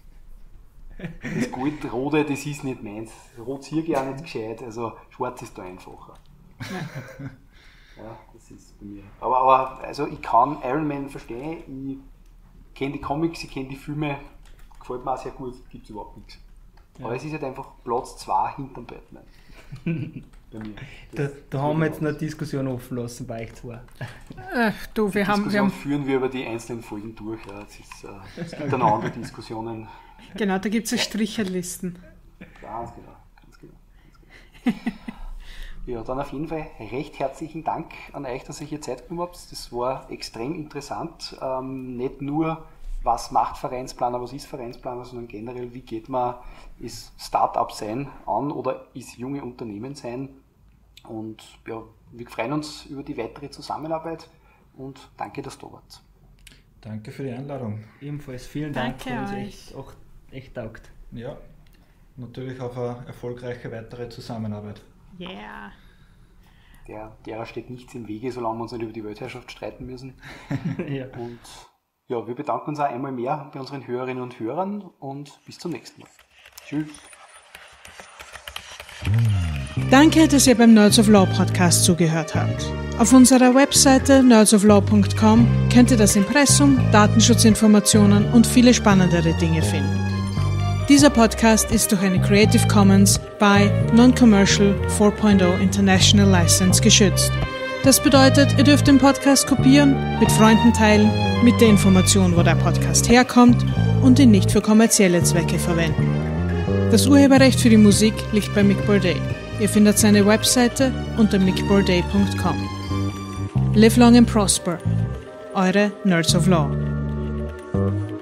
Das Gold-Rote, das ist nicht meins. Rot sehe ich auch nicht gescheit, also schwarz ist da einfacher. Ja. Ja, das ist bei mir. Aber, aber also ich kann Iron Man verstehen, ich kenne die Comics, ich kenne die Filme, gefällt mir auch sehr gut, gibt es überhaupt nichts. Ja. Aber es ist halt einfach Platz zwei hinterm Batman. Bei mir. Da, Das- da das haben wir will jetzt ich noch eine Diskussion offen lassen bei euch zwei. Äh, du, wir Die haben, wir Diskussion haben, führen wir über die einzelnen Folgen durch. Ja. Es, ist, äh, es gibt dann noch andere Diskussionen. genau, da gibt es ja Stricherlisten. Ganz genau. Ganz genau, ganz genau. Ja, dann auf jeden Fall recht herzlichen Dank an euch, dass ihr hier Zeit genommen habt. Das war extrem interessant. Ähm, nicht nur, was macht Vereinsplaner, was ist Vereinsplaner, sondern generell, wie geht man, ist Start-up sein an oder ist junge Unternehmen sein. Und ja, wir freuen uns über die weitere Zusammenarbeit und danke, dass du da wart. Danke für die Einladung. Ebenfalls vielen Dank, Danke hat uns euch. echt, auch echt taugt. Ja, natürlich auf eine erfolgreiche weitere Zusammenarbeit. Yeah. Der, derer steht nichts im Wege, solange wir uns nicht über die Weltherrschaft streiten müssen. Ja. Und ja, wir bedanken uns auch einmal mehr bei unseren Hörerinnen und Hörern und bis zum nächsten Mal. Tschüss. Danke, dass ihr beim Nerds of Law Podcast zugehört habt. Auf unserer Webseite nerds of law punkt com könnt ihr das Impressum, Datenschutzinformationen und viele spannendere Dinge finden. Dieser Podcast ist durch eine Creative Commons by Non-Commercial vier Punkt null International License geschützt. Das bedeutet, ihr dürft den Podcast kopieren, mit Freunden teilen, mit der Information, wo der Podcast herkommt und ihn nicht für kommerzielle Zwecke verwenden. Das Urheberrecht für die Musik liegt bei Mick Bourdais. Ihr findet seine Webseite unter mick bourdais punkt com. Live long and prosper. Eure Nerds of Law.